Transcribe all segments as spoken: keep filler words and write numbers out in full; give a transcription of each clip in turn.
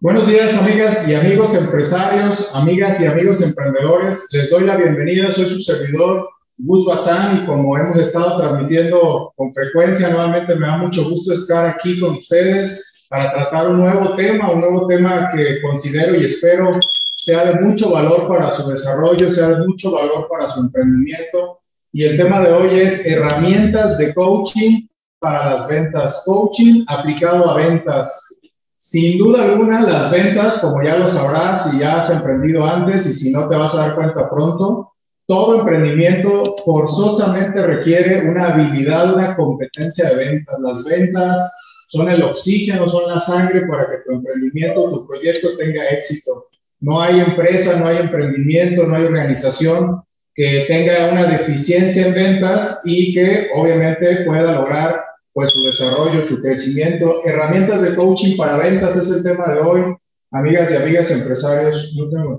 Buenos días, amigas y amigos empresarios, amigas y amigos emprendedores. Les doy la bienvenida. Soy su servidor, Gus Bazán, y como hemos estado transmitiendo con frecuencia, nuevamente me da mucho gusto estar aquí con ustedes para tratar un nuevo tema, un nuevo tema que considero y espero sea de mucho valor para su desarrollo, sea de mucho valor para su emprendimiento. Y el tema de hoy es herramientas de coaching para las ventas. Coaching aplicado a ventas. Sin duda alguna, las ventas, como ya lo sabrás, si ya has emprendido antes y si no te vas a dar cuenta pronto, todo emprendimiento forzosamente requiere una habilidad, una competencia de ventas. Las ventas son el oxígeno, son la sangre para que tu emprendimiento, tu proyecto tenga éxito. No hay empresa, no hay emprendimiento, no hay organización que tenga una deficiencia en ventas y que obviamente pueda lograr pues su desarrollo, su crecimiento. Herramientas de coaching para ventas es el tema de hoy. Amigas y amigas empresarios, no tengo...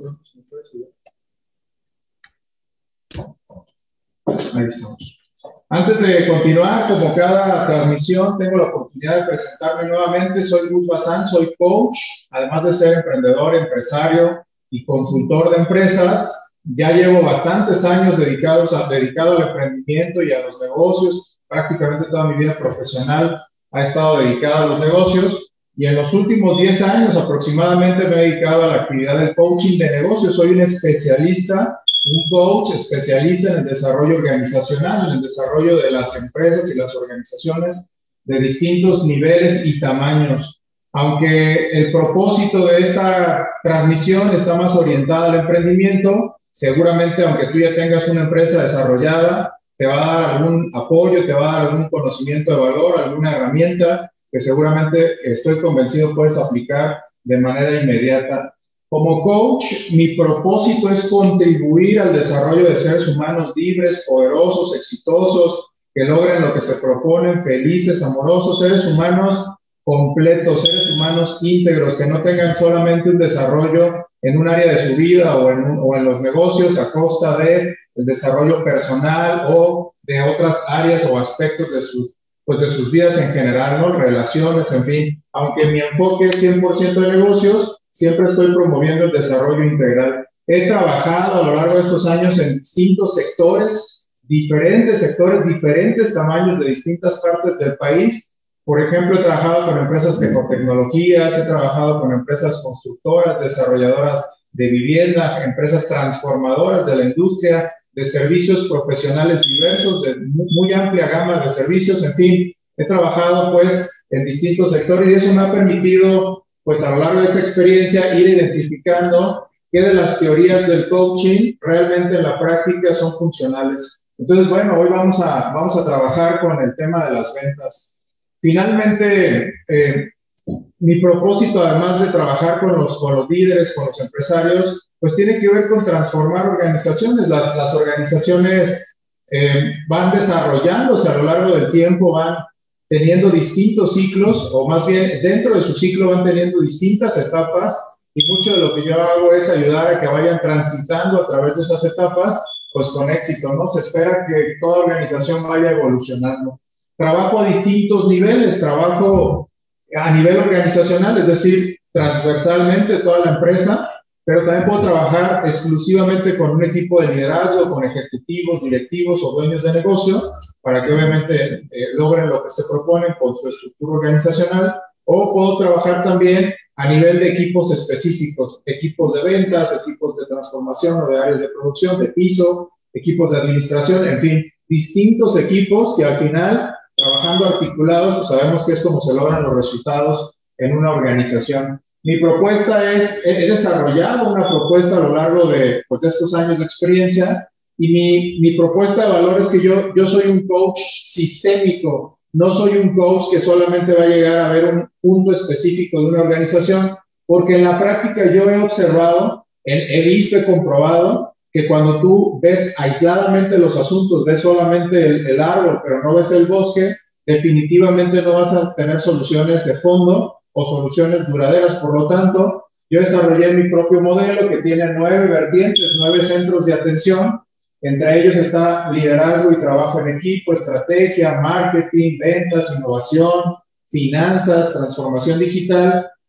Ahí estamos. Antes de continuar, como cada transmisión, tengo la oportunidad de presentarme nuevamente. Soy Gus Bazán, soy coach, además de ser emprendedor, empresario y consultor de empresas. Ya llevo bastantes años dedicados a, dedicado al emprendimiento y a los negocios. Prácticamente toda mi vida profesional ha estado dedicada a los negocios y en los últimos diez años aproximadamente me he dedicado a la actividad del coaching de negocios. Soy un especialista, un coach especialista en el desarrollo organizacional, en el desarrollo de las empresas y las organizaciones de distintos niveles y tamaños. Aunque el propósito de esta transmisión está más orientada al emprendimiento, seguramente aunque tú ya tengas una empresa desarrollada, te va a dar algún apoyo, te va a dar algún conocimiento de valor, alguna herramienta que seguramente estoy convencido puedes aplicar de manera inmediata. Como coach, mi propósito es contribuir al desarrollo de seres humanos libres, poderosos, exitosos, que logren lo que se proponen, felices, amorosos, seres humanos completos, seres humanos íntegros, que no tengan solamente un desarrollo en un área de su vida o en, o en los negocios a costa de el desarrollo personal o de otras áreas o aspectos de sus, pues de sus vidas en general, ¿no? Relaciones, en fin. Aunque mi enfoque es cien por ciento de negocios, siempre estoy promoviendo el desarrollo integral. He trabajado a lo largo de estos años en distintos sectores, diferentes sectores, diferentes tamaños de distintas partes del país. Por ejemplo, he trabajado con empresas de tecnologías, he trabajado con empresas constructoras, desarrolladoras de vivienda, empresas transformadoras de la industria, de servicios profesionales diversos, de muy amplia gama de servicios, en fin, he trabajado pues en distintos sectores y eso me ha permitido pues a lo largo de esa experiencia ir identificando qué de las teorías del coaching realmente en la práctica son funcionales. Entonces, bueno, hoy vamos a, vamos a trabajar con el tema de las ventas. Finalmente, eh, mi propósito, además de trabajar con los, con los líderes, con los empresarios, pues tiene que ver con transformar organizaciones. Las, las organizaciones eh, van desarrollándose a lo largo del tiempo, van teniendo distintos ciclos, o más bien dentro de su ciclo van teniendo distintas etapas, y mucho de lo que yo hago es ayudar a que vayan transitando a través de esas etapas, pues con éxito, ¿no? Se espera que toda organización vaya evolucionando. Trabajo a distintos niveles, trabajo a nivel organizacional, es decir, transversalmente toda la empresa, pero también puedo trabajar exclusivamente con un equipo de liderazgo, con ejecutivos, directivos o dueños de negocio, para que obviamente eh, logren lo que se proponen con su estructura organizacional, o puedo trabajar también a nivel de equipos específicos, equipos de ventas, equipos de transformación o de áreas de producción, de piso, equipos de administración, en fin, distintos equipos que al final, trabajando articulados, pues sabemos que es como se logran los resultados en una organización. Mi propuesta es, he desarrollado una propuesta a lo largo de, pues, de estos años de experiencia y mi, mi propuesta de valor es que yo, yo soy un coach sistémico, no soy un coach que solamente va a llegar a ver un punto específico de una organización, porque en la práctica yo he observado, he, he visto, he comprobado que cuando tú ves aisladamente los asuntos, ves solamente el, el árbol, pero no ves el bosque, definitivamente no vas a tener soluciones de fondo o soluciones duraderas. Por lo tanto, yo desarrollé mi propio modelo que tiene nueve vertientes, nueve centros de atención. Entre ellos está liderazgo y trabajo en equipo, estrategia, marketing, ventas, innovación, finanzas, transformación digital,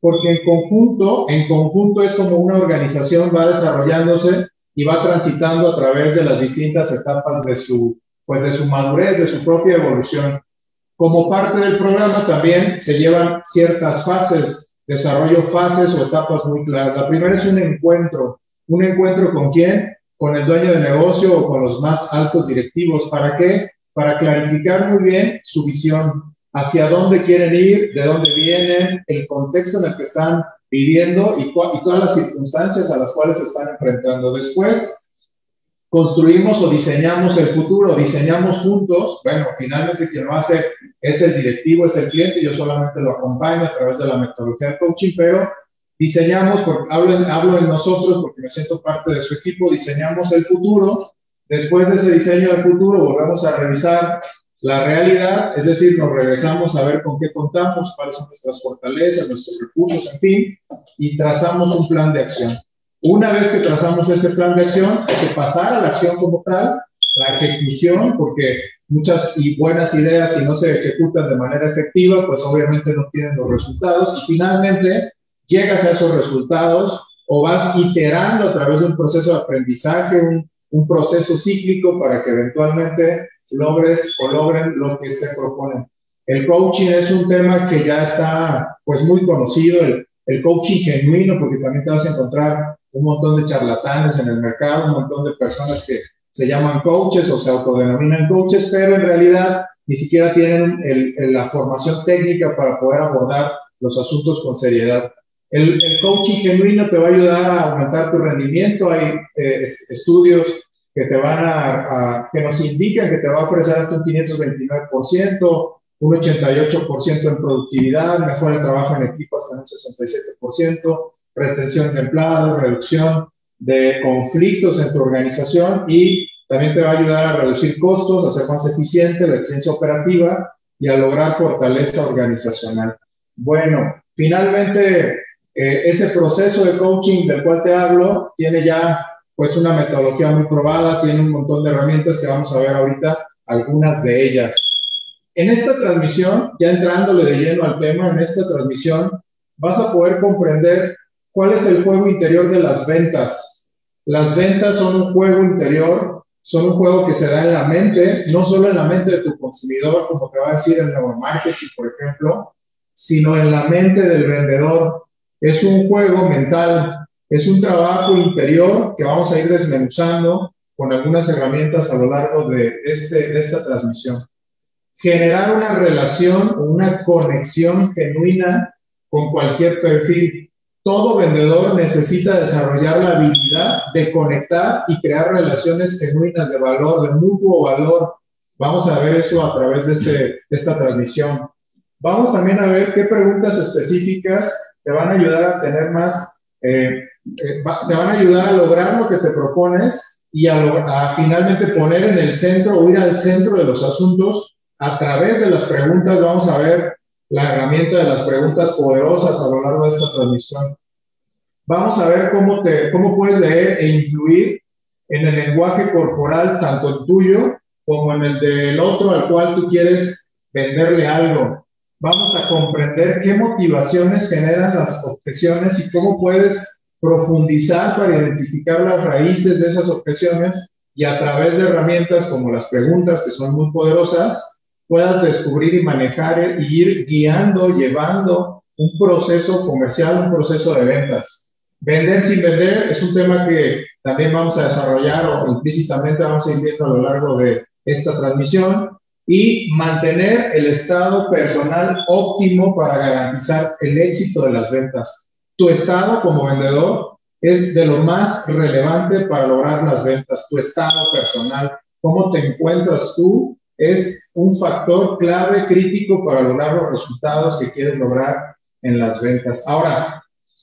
porque en conjunto, en conjunto es como una organización va desarrollándose y va transitando a través de las distintas etapas de su, pues de su madurez, de su propia evolución. Como parte del programa también se llevan ciertas fases, desarrollo fases o etapas muy claras. La primera es un encuentro. ¿Un encuentro con quién? Con el dueño de negocio o con los más altos directivos. ¿Para qué? Para clarificar muy bien su visión, hacia dónde quieren ir, de dónde vienen, el contexto en el que están viviendo y, y todas las circunstancias a las cuales se están enfrentando. Después, construimos o diseñamos el futuro, diseñamos juntos. Bueno, finalmente quien lo hace es el directivo, es el cliente, yo solamente lo acompaño a través de la metodología de coaching, pero diseñamos, porque hablo, en, hablo en nosotros porque me siento parte de su equipo, diseñamos el futuro. Después de ese diseño del futuro volvemos a revisar la realidad, es decir, nos regresamos a ver con qué contamos, cuáles son nuestras fortalezas, nuestros recursos, en fin, y trazamos un plan de acción. Una vez que trazamos ese plan de acción, hay que pasar a la acción como tal, la ejecución, porque muchas y buenas ideas, si no se ejecutan de manera efectiva, pues obviamente no tienen los resultados, y finalmente llegas a esos resultados o vas iterando a través de un proceso de aprendizaje, un, un proceso cíclico para que eventualmente logres o logren lo que se proponen. El coaching es un tema que ya está pues muy conocido, el, el coaching genuino, porque también te vas a encontrar un montón de charlatanes en el mercado, un montón de personas que se llaman coaches o se autodenominan coaches, pero en realidad ni siquiera tienen el, el, la formación técnica para poder abordar los asuntos con seriedad. El, el coaching genuino te va a ayudar a aumentar tu rendimiento. Hay eh, estudios que te van a, a, que nos indican que te va a ofrecer hasta un quinientos veintinueve por ciento, un ochenta y ocho por ciento en productividad, mejor el trabajo en equipo hasta un sesenta y siete por ciento, retención de empleados, reducción de conflictos en tu organización y también te va a ayudar a reducir costos, a ser más eficiente, la eficiencia operativa y a lograr fortaleza organizacional. Bueno, finalmente eh, ese proceso de coaching del cual te hablo tiene ya pues una metodología muy probada, tiene un montón de herramientas que vamos a ver ahorita, algunas de ellas. En esta transmisión, ya entrándole de lleno al tema, en esta transmisión vas a poder comprender cuál es el juego interior de las ventas. Las ventas son un juego interior, son un juego que se da en la mente, no solo en la mente de tu consumidor, como te va a decir el neuromarketing, por ejemplo, sino en la mente del vendedor. Es un juego mental. Es un trabajo interior que vamos a ir desmenuzando con algunas herramientas a lo largo de, este, de esta transmisión. Generar una relación o una conexión genuina con cualquier perfil. Todo vendedor necesita desarrollar la habilidad de conectar y crear relaciones genuinas de valor, de mutuo valor. Vamos a ver eso a través de, este, de esta transmisión. Vamos también a ver qué preguntas específicas te van a ayudar a tener más Eh, eh, va, te van a ayudar a lograr lo que te propones y a, lo, a finalmente poner en el centro o ir al centro de los asuntos a través de las preguntas. Vamos a ver la herramienta de las preguntas poderosas a lo largo de esta transmisión. Vamos a ver cómo, te, cómo puedes leer e influir en el lenguaje corporal, tanto el tuyo como en el del otro al cual tú quieres venderle algo. Vamos a comprender qué motivaciones generan las objeciones y cómo puedes profundizar para identificar las raíces de esas objeciones y a través de herramientas como las preguntas, que son muy poderosas, puedas descubrir y manejar y ir guiando, llevando un proceso comercial, un proceso de ventas. Vender sin vender es un tema que también vamos a desarrollar o implícitamente vamos a ir viendo a lo largo de esta transmisión. Y mantener el estado personal óptimo para garantizar el éxito de las ventas. Tu estado como vendedor es de lo más relevante para lograr las ventas. Tu estado personal, cómo te encuentras tú, es un factor clave, crítico para lograr los resultados que quieres lograr en las ventas. Ahora,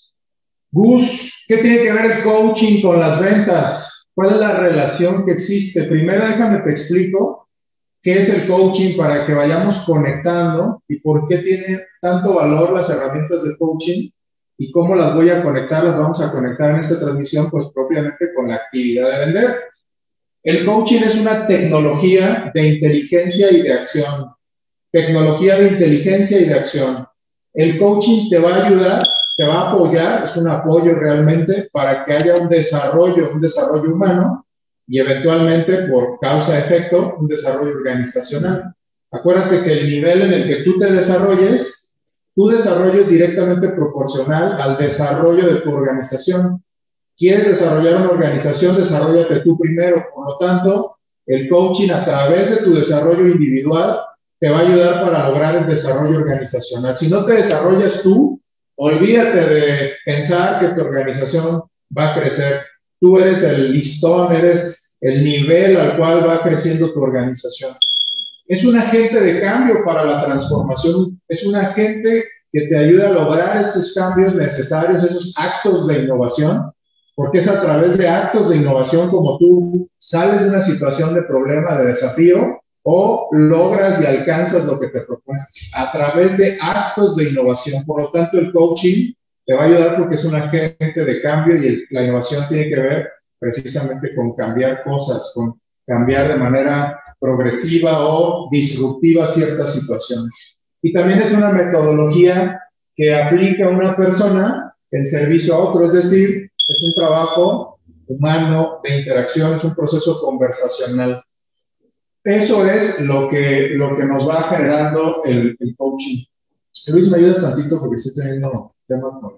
Gus, ¿qué tiene que ver el coaching con las ventas? ¿Cuál es la relación que existe? Primero, déjame te explico qué es el coaching para que vayamos conectando y por qué tienen tanto valor las herramientas de coaching y cómo las voy a conectar, las vamos a conectar en esta transmisión, pues propiamente con la actividad de vender. El coaching es una tecnología de inteligencia y de acción. Tecnología de inteligencia y de acción. El coaching te va a ayudar, te va a apoyar, es un apoyo realmente para que haya un desarrollo, un desarrollo humano y eventualmente, por causa-efecto, un desarrollo organizacional. Acuérdate que el nivel en el que tú te desarrolles, tu desarrollo es directamente proporcional al desarrollo de tu organización. ¿Quieres desarrollar una organización? Desarróllate tú primero. Por lo tanto, el coaching a través de tu desarrollo individual te va a ayudar para lograr el desarrollo organizacional. Si no te desarrollas tú, olvídate de pensar que tu organización va a crecer. Tú eres el listón, eres el nivel al cual va creciendo tu organización. Es un agente de cambio para la transformación, es un agente que te ayuda a lograr esos cambios necesarios, esos actos de innovación, porque es a través de actos de innovación como tú sales de una situación de problema, de desafío, o logras y alcanzas lo que te propones a través de actos de innovación. Por lo tanto, el coaching te va a ayudar porque es un agente de cambio y el, la innovación tiene que ver precisamente con cambiar cosas, con cambiar de manera progresiva o disruptiva ciertas situaciones. Y también es una metodología que aplica una persona en servicio a otro, es decir, es un trabajo humano de interacción, es un proceso conversacional. Eso es lo que, lo que nos va generando el, el coaching. Luis, ¿me ayudas tantito? Porque estoy teniendo temas con,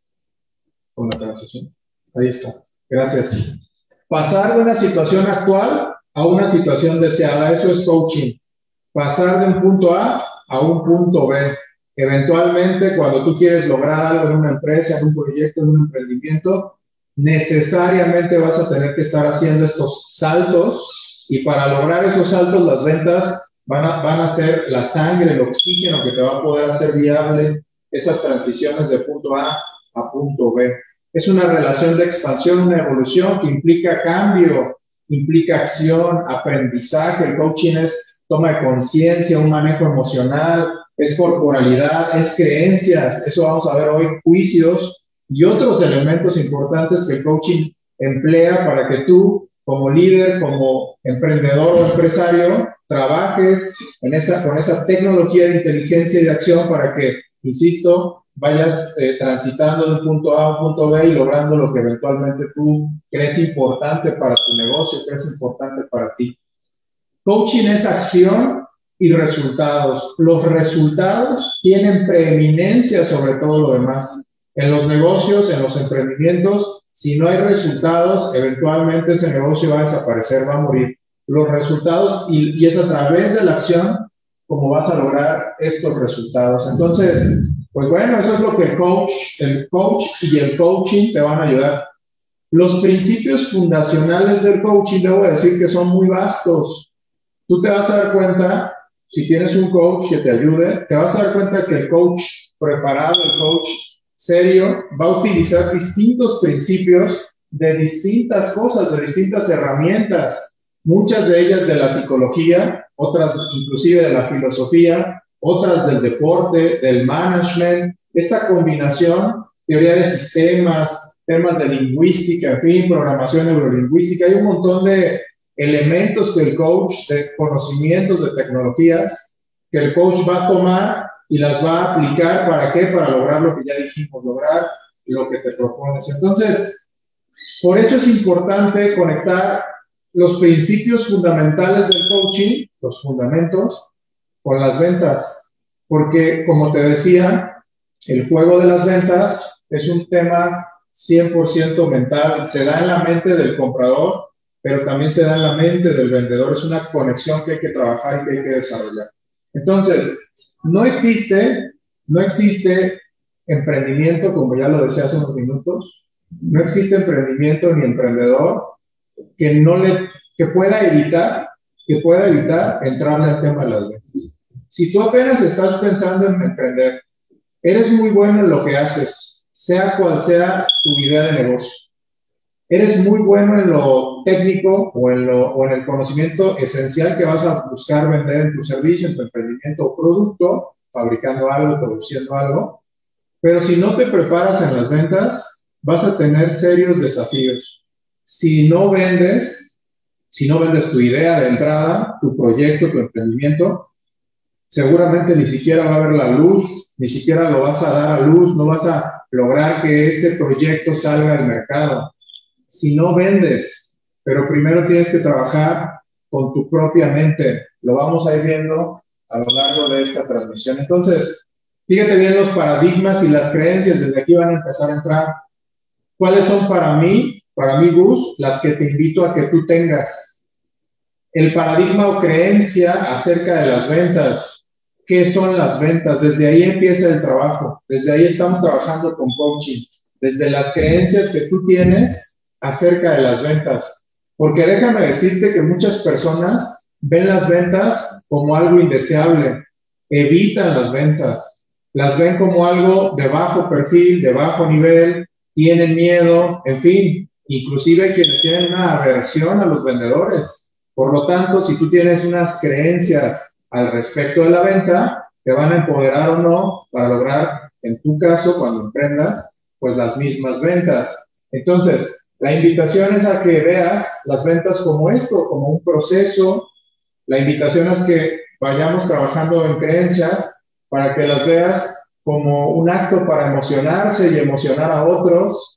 con la transición. Ahí está. Gracias. Pasar de una situación actual a una situación deseada. Eso es coaching. Pasar de un punto A a un punto B. Eventualmente, cuando tú quieres lograr algo en una empresa, en un proyecto, en un emprendimiento, necesariamente vas a tener que estar haciendo estos saltos. Y para lograr esos saltos, las ventas van a, van a ser la sangre, el oxígeno que te va a poder hacer viable esas transiciones de punto A a punto B. Es una relación de expansión, una evolución que implica cambio, implica acción, aprendizaje. El coaching es toma de conciencia, un manejo emocional, es corporalidad, es creencias. Eso vamos a ver hoy, juicios y otros elementos importantes que el coaching emplea para que tú, como líder, como emprendedor o empresario, trabajes en esa, con esa tecnología de inteligencia y de acción para que, insisto, vayas eh, transitando de un punto A a un punto B y logrando lo que eventualmente tú crees importante para tu negocio, crees importante para ti. Coaching es acción y resultados. Los resultados tienen preeminencia sobre todo lo demás. En los negocios, en los emprendimientos, si no hay resultados, eventualmente ese negocio va a desaparecer, va a morir. Los resultados, y, y es a través de la acción como vas a lograr estos resultados. Entonces, pues bueno, eso es lo que el coach, el coach y el coaching te van a ayudar. Los principios fundacionales del coaching, debo decir que son muy vastos. Tú te vas a dar cuenta, si tienes un coach que te ayude, te vas a dar cuenta que el coach preparado, el coach serio, va a utilizar distintos principios de distintas cosas, de distintas herramientas, muchas de ellas de la psicología, otras inclusive de la filosofía, otras del deporte, del management, esta combinación, teoría de sistemas, temas de lingüística, en fin, programación neurolingüística, hay un montón de elementos que el coach, de conocimientos, de tecnologías, que el coach va a tomar y las va a aplicar, ¿para qué? Para lograr lo que ya dijimos, lograr lo que te propones. Entonces, por eso es importante conectar los principios fundamentales del coaching, los fundamentos, con las ventas. Porque, como te decía, el juego de las ventas es un tema cien por ciento mental. Se da en la mente del comprador, pero también se da en la mente del vendedor. Es una conexión que hay que trabajar y que hay que desarrollar. Entonces, no existe, no existe emprendimiento, como ya lo decía hace unos minutos, no existe emprendimiento ni emprendedor que no le, que pueda evitar, que pueda evitar entrarle al tema de las ventas. Si tú apenas estás pensando en emprender, eres muy bueno en lo que haces, sea cual sea tu idea de negocio. Eres muy bueno en lo técnico o en, lo, o en el conocimiento esencial que vas a buscar vender en tu servicio, en tu emprendimiento o producto, fabricando algo, produciendo algo. Pero si no te preparas en las ventas, vas a tener serios desafíos. Si no vendes, si no vendes tu idea de entrada, tu proyecto, tu emprendimiento, seguramente ni siquiera va a haber la luz, ni siquiera lo vas a dar a luz, no vas a lograr que ese proyecto salga al mercado. Si no vendes, pero primero tienes que trabajar con tu propia mente. Lo vamos a ir viendo a lo largo de esta transmisión. Entonces, fíjate bien los paradigmas y las creencias, desde aquí van a empezar a entrar. ¿Cuáles son para mí, para mí, Gus, las que te invito a que tú tengas? El paradigma o creencia acerca de las ventas. ¿Qué son las ventas? Desde ahí empieza el trabajo. Desde ahí estamos trabajando con coaching. Desde las creencias que tú tienes acerca de las ventas. Porque déjame decirte que muchas personas ven las ventas como algo indeseable. Evitan las ventas. Las ven como algo de bajo perfil, de bajo nivel, tienen miedo, en fin, inclusive quienes tienen una aversión a los vendedores. Por lo tanto, si tú tienes unas creencias al respecto de la venta, te van a empoderar o no para lograr, en tu caso, cuando emprendas, pues las mismas ventas. Entonces, la invitación es a que veas las ventas como esto, como un proceso. La invitación es que vayamos trabajando en creencias para que las veas como un acto para emocionarse y emocionar a otros.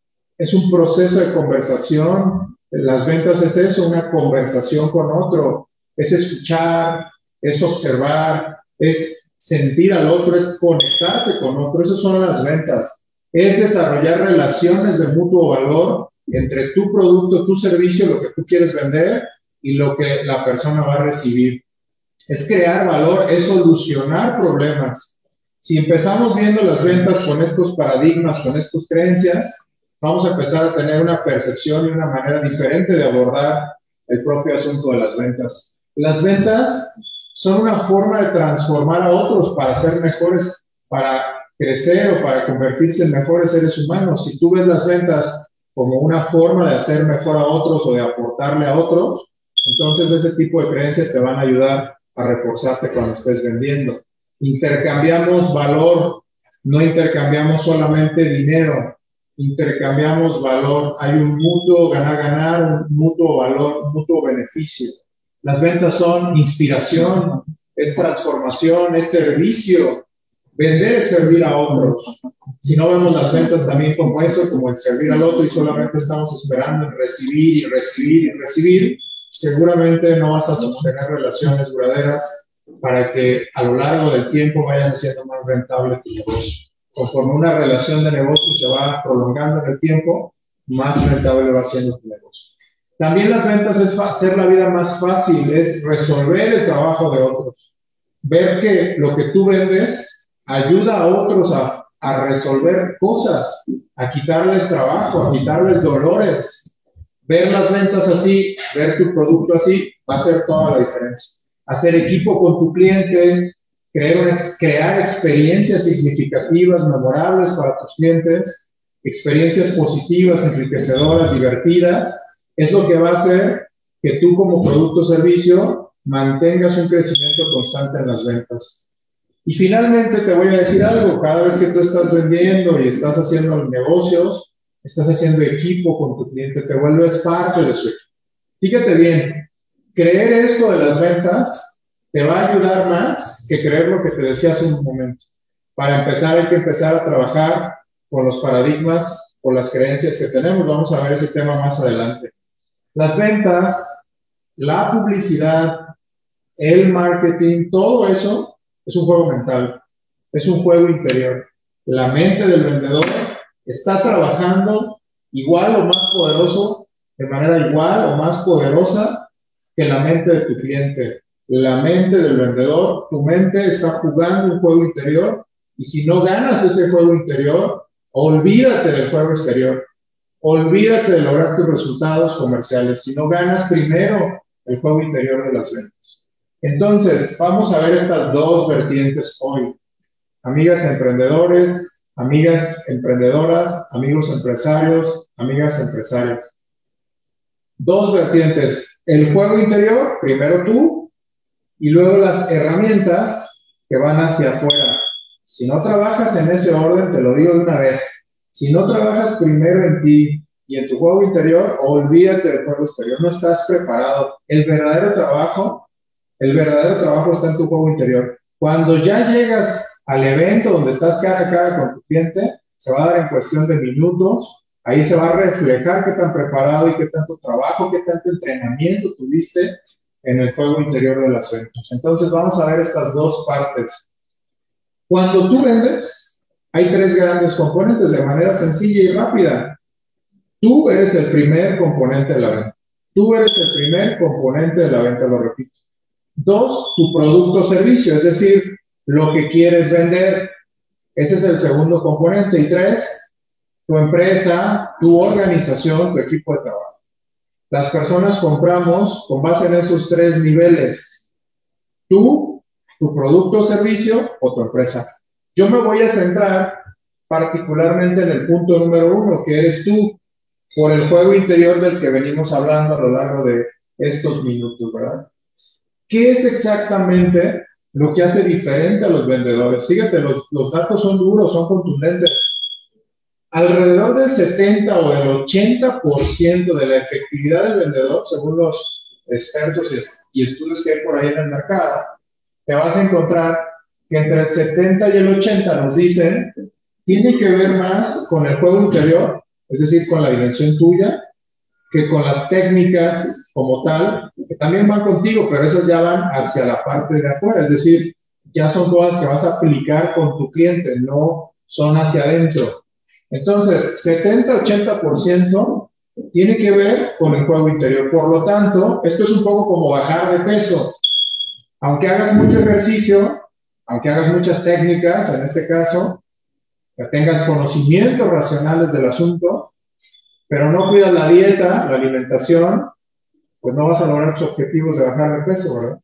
Es un proceso de conversación. Las ventas es eso, una conversación con otro. Es escuchar, es observar, es sentir al otro, es conectarte con otro. Esas son las ventas. Es desarrollar relaciones de mutuo valor entre tu producto, tu servicio, lo que tú quieres vender y lo que la persona va a recibir. Es crear valor, es solucionar problemas. Si empezamos viendo las ventas con estos paradigmas, con estas creencias, vamos a empezar a tener una percepción y una manera diferente de abordar el propio asunto de las ventas. Las ventas son una forma de transformar a otros para ser mejores, para crecer o para convertirse en mejores seres humanos. Si tú ves las ventas como una forma de hacer mejor a otros o de aportarle a otros, entonces ese tipo de creencias te van a ayudar a reforzarte cuando estés vendiendo. Intercambiamos valor, no intercambiamos solamente dinero, intercambiamos valor. Hay un mutuo ganar-ganar, un mutuo valor, un mutuo beneficio. Las ventas son inspiración, es transformación, es servicio. Vender es servir a otros. Si no vemos las ventas también como eso, como el servir al otro y solamente estamos esperando en recibir y recibir y recibir, seguramente no vas a sostener relaciones duraderas para que a lo largo del tiempo vayas haciendo más rentable tu negocio. Conforme una relación de negocio se va prolongando en el tiempo, más rentable va siendo tu negocio. También las ventas es hacer la vida más fácil, es resolver el trabajo de otros. Ver que lo que tú vendes ayuda a otros a, a resolver cosas, a quitarles trabajo, a quitarles dolores. Ver las ventas así, ver tu producto así, va a hacer toda la diferencia. Hacer equipo con tu cliente, crear, crear experiencias significativas, memorables para tus clientes, experiencias positivas, enriquecedoras, divertidas, es lo que va a hacer que tú como producto o servicio mantengas un crecimiento constante en las ventas. Y finalmente te voy a decir algo, cada vez que tú estás vendiendo y estás haciendo negocios, estás haciendo equipo con tu cliente, te vuelves parte de su equipo. Fíjate bien, creer esto de las ventas te va a ayudar más que creer lo que te decía hace un momento. Para empezar hay que empezar a trabajar con los paradigmas o las creencias que tenemos. Vamos a ver ese tema más adelante. Las ventas, la publicidad, el marketing, todo eso es un juego mental, es un juego interior. La mente del vendedor está trabajando igual o más poderoso, de manera igual o más poderosa que la mente de tu cliente. La mente del vendedor, tu mente está jugando un juego interior y si no ganas ese juego interior, olvídate del juego exterior. Olvídate de lograr tus resultados comerciales si no ganas primero el juego interior de las ventas. Entonces, vamos a ver estas dos vertientes hoy. Amigas emprendedores, amigas emprendedoras, amigos empresarios, amigas empresarias. Dos vertientes. El juego interior, primero tú, y luego las herramientas que van hacia afuera. Si no trabajas en ese orden, te lo digo de una vez, si no trabajas primero en ti y en tu juego interior, olvídate del juego exterior, no estás preparado. El verdadero trabajo, el verdadero trabajo está en tu juego interior. Cuando ya llegas al evento donde estás cara a cara con tu cliente, se va a dar en cuestión de minutos. Ahí se va a reflejar qué tan preparado y qué tanto trabajo, qué tanto entrenamiento tuviste en el juego interior de las ventas. Entonces vamos a ver estas dos partes. Cuando tú vendes, hay tres grandes componentes de manera sencilla y rápida. Tú eres el primer componente de la venta. Tú eres el primer componente de la venta, lo repito. Dos, tu producto o servicio, es decir, lo que quieres vender. Ese es el segundo componente. Y tres, tu empresa, tu organización, tu equipo de trabajo. Las personas compramos con base en esos tres niveles. Tú, tu producto o servicio o tu empresa. Yo me voy a centrar particularmente en el punto número uno, que eres tú, por el juego interior del que venimos hablando a lo largo de estos minutos, ¿verdad? ¿Qué es exactamente lo que hace diferente a los vendedores? Fíjate, los, los datos son duros, son contundentes. Alrededor del setenta o del ochenta por ciento de la efectividad del vendedor, según los expertos y estudios que hay por ahí en el mercado, te vas a encontrar que entre el setenta y el ochenta nos dicen, tiene que ver más con el juego interior, es decir, con la dimensión tuya, que con las técnicas como tal, que también van contigo, pero esas ya van hacia la parte de afuera, es decir, ya son cosas que vas a aplicar con tu cliente, no son hacia adentro. Entonces, setenta a ochenta por ciento tiene que ver con el juego interior. Por lo tanto, esto es un poco como bajar de peso. Aunque hagas mucho ejercicio, aunque hagas muchas técnicas, en este caso, que tengas conocimientos racionales del asunto, pero no cuidas la dieta, la alimentación, pues no vas a lograr tus objetivos de bajar de peso, ¿verdad?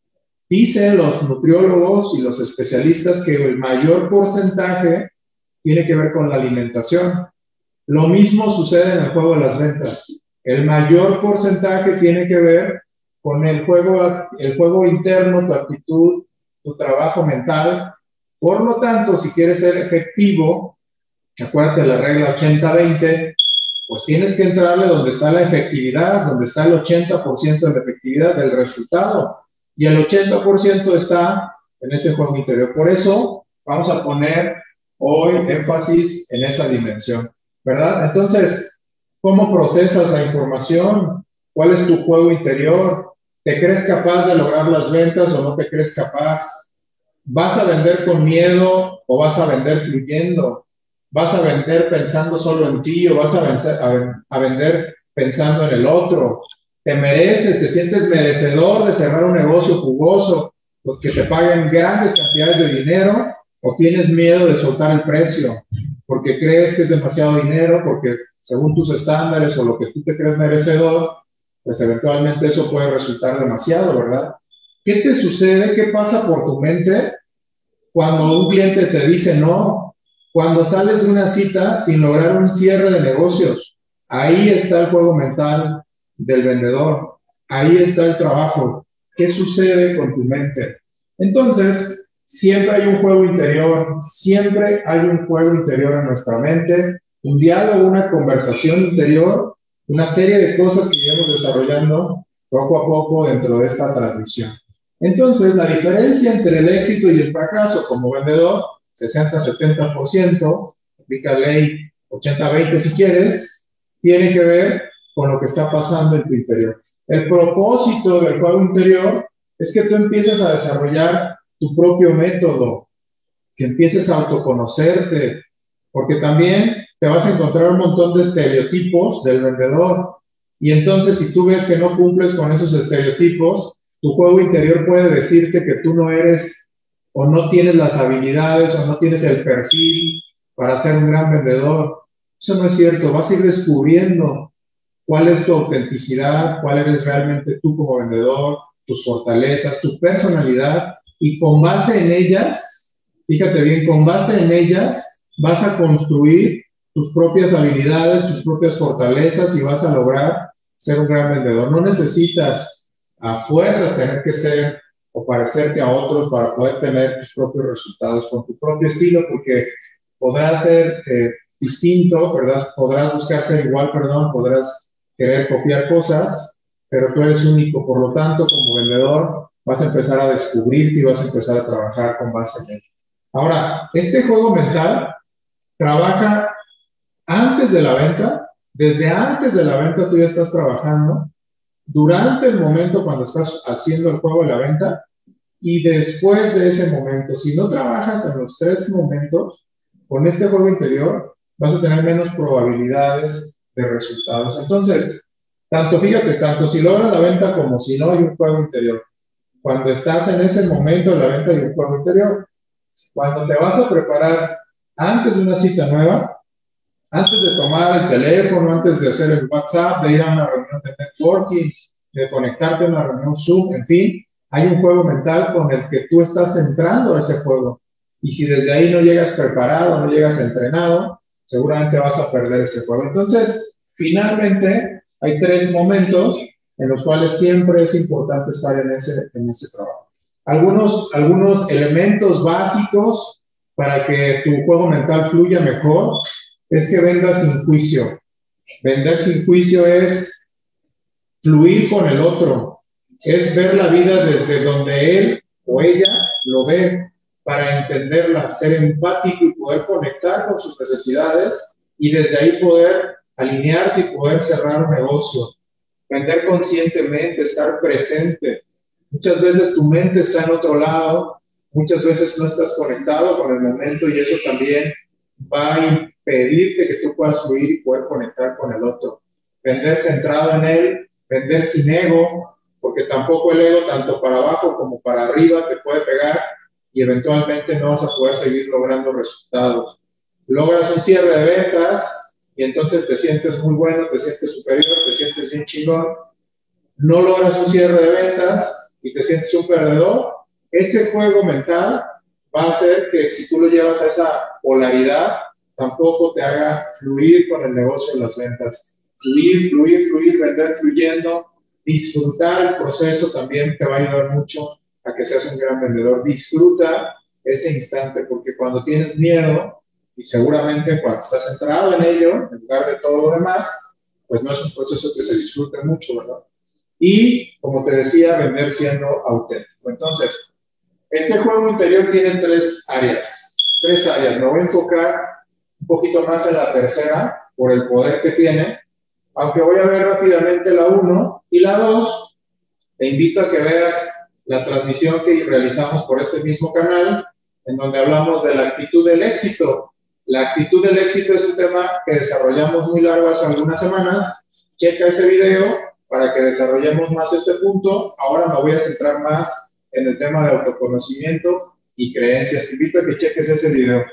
Dicen los nutriólogos y los especialistas que el mayor porcentaje tiene que ver con la alimentación. Lo mismo sucede en el juego de las ventas. El mayor porcentaje tiene que ver con el juego, el juego interno, tu actitud, tu trabajo mental. Por lo tanto, si quieres ser efectivo, acuérdate de la regla ochenta veinte, pues tienes que entrarle donde está la efectividad, donde está el ochenta por ciento de la efectividad del resultado. Y el ochenta por ciento está en ese juego interior. Por eso vamos a poner hoy énfasis en esa dimensión, ¿verdad? Entonces, ¿cómo procesas la información? ¿Cuál es tu juego interior? ¿Te crees capaz de lograr las ventas o no te crees capaz? ¿Vas a vender con miedo o vas a vender fluyendo? ¿Vas a vender pensando solo en ti o vas a, vencer, a, a vender pensando en el otro? ¿Te mereces, te sientes merecedor de cerrar un negocio jugoso, porque te paguen grandes cantidades de dinero, o tienes miedo de soltar el precio porque crees que es demasiado dinero, porque según tus estándares o lo que tú te crees merecedor, pues eventualmente eso puede resultar demasiado, ¿verdad? ¿Qué te sucede? ¿Qué pasa por tu mente cuando un cliente te dice no? Cuando sales de una cita sin lograr un cierre de negocios. Ahí está el juego mental del vendedor. Ahí está el trabajo. ¿Qué sucede con tu mente? Entonces, siempre hay un juego interior, siempre hay un juego interior en nuestra mente, un diálogo, una conversación interior, una serie de cosas que iremos desarrollando poco a poco dentro de esta transmisión. Entonces, la diferencia entre el éxito y el fracaso como vendedor, sesenta a setenta por ciento, aplica ley ochenta veinte si quieres, tiene que ver con lo que está pasando en tu interior. El propósito del juego interior es que tú empieces a desarrollar tu propio método, que empieces a autoconocerte, porque también te vas a encontrar un montón de estereotipos del vendedor, y entonces si tú ves que no cumples con esos estereotipos, tu juego interior puede decirte que tú no eres o no tienes las habilidades o no tienes el perfil para ser un gran vendedor. Eso no es cierto. Vas a ir descubriendo cuál es tu autenticidad, cuál eres realmente tú como vendedor, tus fortalezas, tu personalidad, y con base en ellas, fíjate bien, con base en ellas vas a construir tus propias habilidades, tus propias fortalezas, y vas a lograr ser un gran vendedor. No necesitas a fuerzas tener que ser o parecerte a otros para poder tener tus propios resultados con tu propio estilo, porque podrás ser eh, distinto, ¿verdad? Podrás buscar ser igual, perdón, podrás querer copiar cosas, pero tú eres único. Por lo tanto, como vendedor, vas a empezar a descubrirte y vas a empezar a trabajar con base en ello. Ahora, este juego mental trabaja antes de la venta, desde antes de la venta tú ya estás trabajando, durante el momento cuando estás haciendo el juego de la venta y después de ese momento. Si no trabajas en los tres momentos, con este juego interior vas a tener menos probabilidades de resultados. Entonces, tanto fíjate, tanto si logras la venta como si no, hay un juego interior. Cuando estás en ese momento de la venta, hay un juego interior. Cuando te vas a preparar antes de una cita nueva, antes de tomar el teléfono, antes de hacer el WhatsApp, de ir a una reunión de networking, de conectarte a una reunión Zoom, en fin, hay un juego mental con el que tú estás entrando a ese juego. Y si desde ahí no llegas preparado, no llegas entrenado, seguramente vas a perder ese juego. Entonces, finalmente, hay tres momentos en los cuales siempre es importante estar en ese, en ese trabajo. Algunos, algunos elementos básicos para que tu juego mental fluya mejor es que vendas sin juicio. Vender sin juicio es fluir con el otro, es ver la vida desde donde él o ella lo ve para entenderla, ser empático y poder conectar con sus necesidades y desde ahí poder alinearte y poder cerrar un negocio. Vender conscientemente, estar presente. Muchas veces tu mente está en otro lado, muchas veces no estás conectado con el momento y eso también va a impedirte que tú puedas fluir y poder conectar con el otro. Vender centrado en él, vender sin ego, porque tampoco el ego, tanto para abajo como para arriba, te puede pegar y eventualmente no vas a poder seguir logrando resultados. Logras un cierre de ventas y entonces te sientes muy bueno, te sientes superior, te sientes bien chingón. No logras un cierre de ventas y te sientes un perdedor. Ese juego mental va a hacer que si tú lo llevas a esa polaridad, tampoco te haga fluir con el negocio de las ventas. Fluir, fluir, fluir, vender fluyendo, disfrutar el proceso también te va a ayudar mucho a que seas un gran vendedor. Disfruta ese instante, porque cuando tienes miedo, y seguramente cuando estás centrado en ello, en lugar de todo lo demás, pues no es un proceso que se disfrute mucho, ¿verdad? Y, como te decía, vender siendo auténtico. Entonces, este juego interior tiene tres áreas. Tres áreas. Me voy a enfocar un poquito más en la tercera, por el poder que tiene, aunque voy a ver rápidamente la uno y la dos. Te invito a que veas la transmisión que realizamos por este mismo canal, en donde hablamos de la actitud del éxito. La actitud del éxito es un tema que desarrollamos muy largo hace algunas semanas. Checa ese video para que desarrollemos más este punto. Ahora me voy a centrar más en el tema de autoconocimiento y creencias. Te invito a que cheques ese video.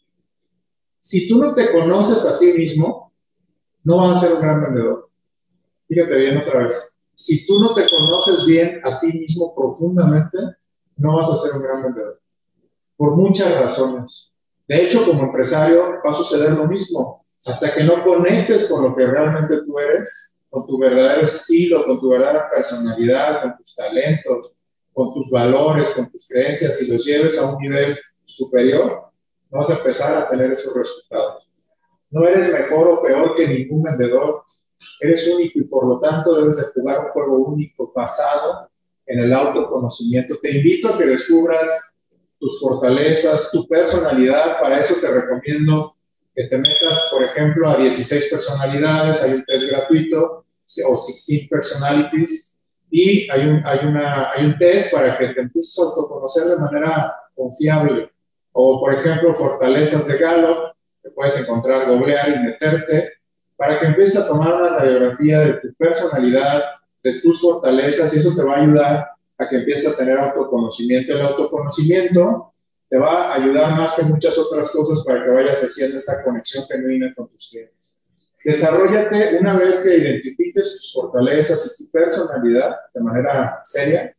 Si tú no te conoces a ti mismo, no vas a ser un gran vendedor. Fíjate bien otra vez. Si tú no te conoces bien a ti mismo profundamente, no vas a ser un gran vendedor. Por muchas razones. De hecho, como empresario va a suceder lo mismo. Hasta que no conectes con lo que realmente tú eres, con tu verdadero estilo, con tu verdadera personalidad, con tus talentos, con tus valores, con tus creencias, y los lleves a un nivel superior, no vas a empezar a tener esos resultados. No eres mejor o peor que ningún vendedor. Eres único y por lo tanto debes de jugar un juego único basado en el autoconocimiento. Te invito a que descubras tus fortalezas, tu personalidad. Para eso te recomiendo que te metas, por ejemplo, a dieciséis personalidades. Hay un test gratuito, o dieciséis personalities, y hay un, hay, una, hay un test para que te empieces a autoconocer de manera confiable. O, por ejemplo, fortalezas de Gallup, que puedes encontrar, googlear y meterte, para que empieces a tomar una radiografía de tu personalidad, de tus fortalezas, y eso te va a ayudar a que empieces a tener autoconocimiento. El autoconocimiento te va a ayudar más que muchas otras cosas para que vayas haciendo esta conexión genuina con tus clientes. Desarróllate una vez que identifiques tus fortalezas y tu personalidad de manera seria.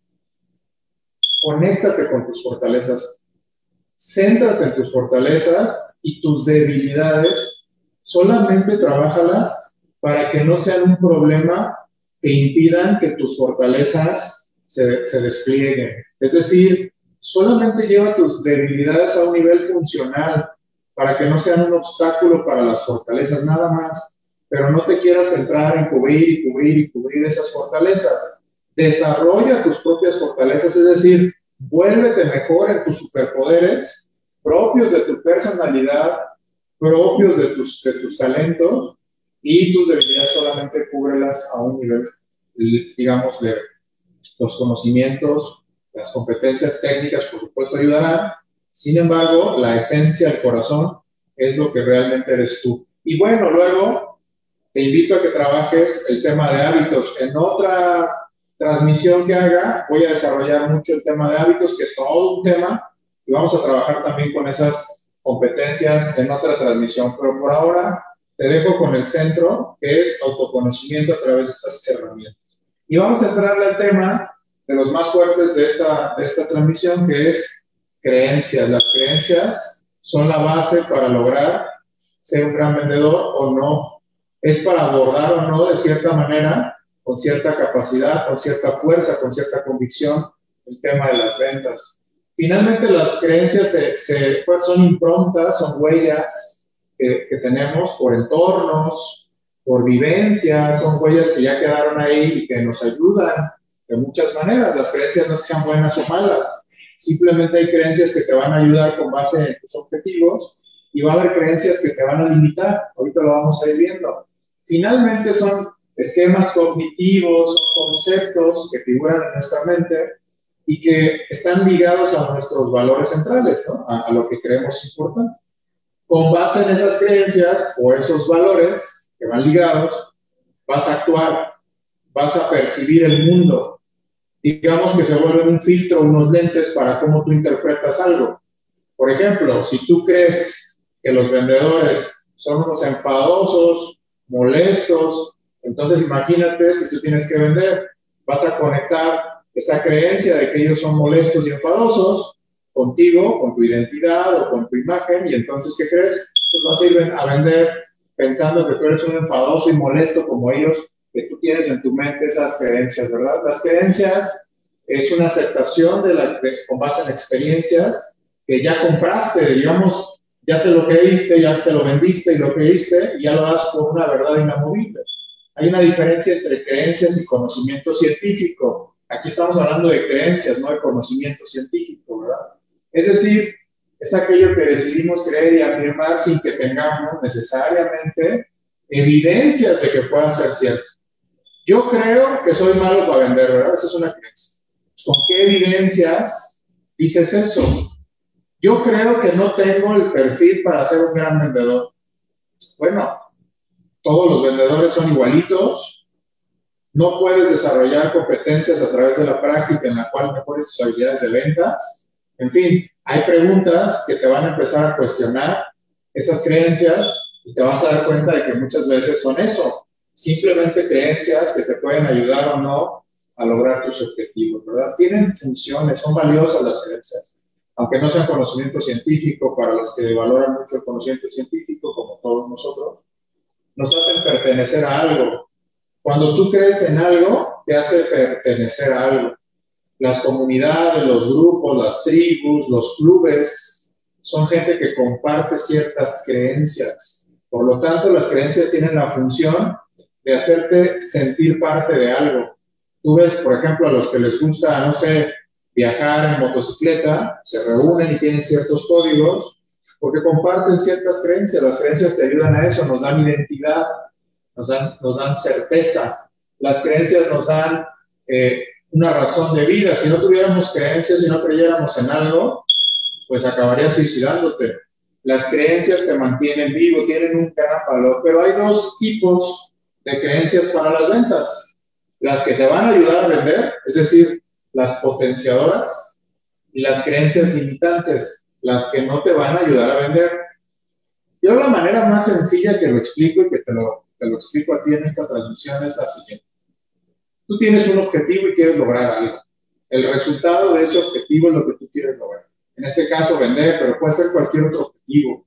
Conéctate con tus fortalezas. Céntrate en tus fortalezas y tus debilidades. Solamente trabájalas para que no sean un problema que impidan que tus fortalezas se, se desplieguen. Es decir, solamente lleva tus debilidades a un nivel funcional para que no sean un obstáculo para las fortalezas, nada más. Pero no te quieras centrar en cubrir y cubrir y cubrir esas fortalezas. Desarrolla tus propias fortalezas, es decir, vuélvete mejor en tus superpoderes propios de tu personalidad, propios de tus, de tus talentos, y tus debilidades solamente cúbrelas a un nivel, digamos, de los conocimientos, las competencias técnicas, por supuesto, ayudarán. Sin embargo, la esencia, el corazón, es lo que realmente eres tú. Y bueno, luego te invito a que trabajes el tema de hábitos. En otra transmisión que haga, voy a desarrollar mucho el tema de hábitos, que es todo un tema, y vamos a trabajar también con esas competencias en otra transmisión. Pero por ahora te dejo con el centro, que es autoconocimiento a través de estas herramientas. Y vamos a entrarle al tema de los más fuertes de esta, de esta transmisión, que es creencias. Las creencias son la base para lograr ser un gran vendedor o no. Es para abordar o no, de cierta manera, con cierta capacidad, con cierta fuerza, con cierta convicción, el tema de las ventas. Finalmente, las creencias se, se, pues, son improntas, son huellas que, que tenemos por entornos, por vivencias, son huellas que ya quedaron ahí y que nos ayudan de muchas maneras. Las creencias no es que sean buenas o malas, simplemente hay creencias que te van a ayudar con base en tus objetivos y va a haber creencias que te van a limitar. Ahorita lo vamos a ir viendo. Finalmente son esquemas cognitivos, conceptos que figuran en nuestra mente y que están ligados a nuestros valores centrales, ¿no? a, a lo que creemos importante. Con base en esas creencias o esos valores que van ligados, vas a actuar, vas a percibir el mundo. Digamos que se vuelven un filtro, unos lentes para cómo tú interpretas algo. Por ejemplo, si tú crees que los vendedores son unos enfadosos, molestos, entonces imagínate si tú tienes que vender, vas a conectar esa creencia de que ellos son molestos y enfadosos contigo, con tu identidad o con tu imagen, y entonces, ¿qué crees? Pues vas a ir a vender pensando que tú eres un enfadoso y molesto como ellos, que tú tienes en tu mente esas creencias, ¿verdad? Las creencias es una aceptación de la, de, con base en experiencias que ya compraste, digamos, ya te lo creíste, ya te lo vendiste y lo creíste, y ya lo das por una verdad inamovible. Hay una diferencia entre creencias y conocimiento científico. Aquí estamos hablando de creencias, no de conocimiento científico, ¿verdad? Es decir, es aquello que decidimos creer y afirmar sin que tengamos necesariamente evidencias de que pueda ser cierto. Yo creo que soy malo para vender, ¿verdad? Esa es una creencia. ¿Con qué evidencias dices eso? Yo creo que no tengo el perfil para ser un gran vendedor. Bueno, todos los vendedores son igualitos. No puedes desarrollar competencias a través de la práctica en la cual mejores tus habilidades de ventas. En fin, hay preguntas que te van a empezar a cuestionar esas creencias y te vas a dar cuenta de que muchas veces son eso, simplemente creencias que te pueden ayudar o no a lograr tus objetivos, ¿verdad? Tienen funciones, son valiosas las creencias, aunque no sean conocimiento científico. Para los que valoran mucho el conocimiento científico, como todos nosotros, nos hacen pertenecer a algo. Cuando tú crees en algo, te hace pertenecer a algo. Las comunidades, los grupos, las tribus, los clubes, son gente que comparte ciertas creencias. Por lo tanto, las creencias tienen la función de hacerte sentir parte de algo. Tú ves, por ejemplo, a los que les gusta, no sé, viajar en motocicleta, se reúnen y tienen ciertos códigos porque comparten ciertas creencias. Las creencias te ayudan a eso, nos dan identidad, nos dan, nos dan certeza. Las creencias nos dan eh, una razón de vida. Si no tuviéramos creencias, si no creyéramos en algo, pues acabarías suicidándote. Las creencias te mantienen vivo, tienen un gran valor, pero hay dos tipos de creencias para las ventas. Las que te van a ayudar a vender, es decir, las potenciadoras, y las creencias limitantes, las que no te van a ayudar a vender. Yo la manera más sencilla que lo explico y que te lo, te lo explico a ti en esta transmisión es la siguiente. Tú tienes un objetivo y quieres lograr algo. El resultado de ese objetivo es lo que tú quieres lograr. En este caso, vender, pero puede ser cualquier otro objetivo.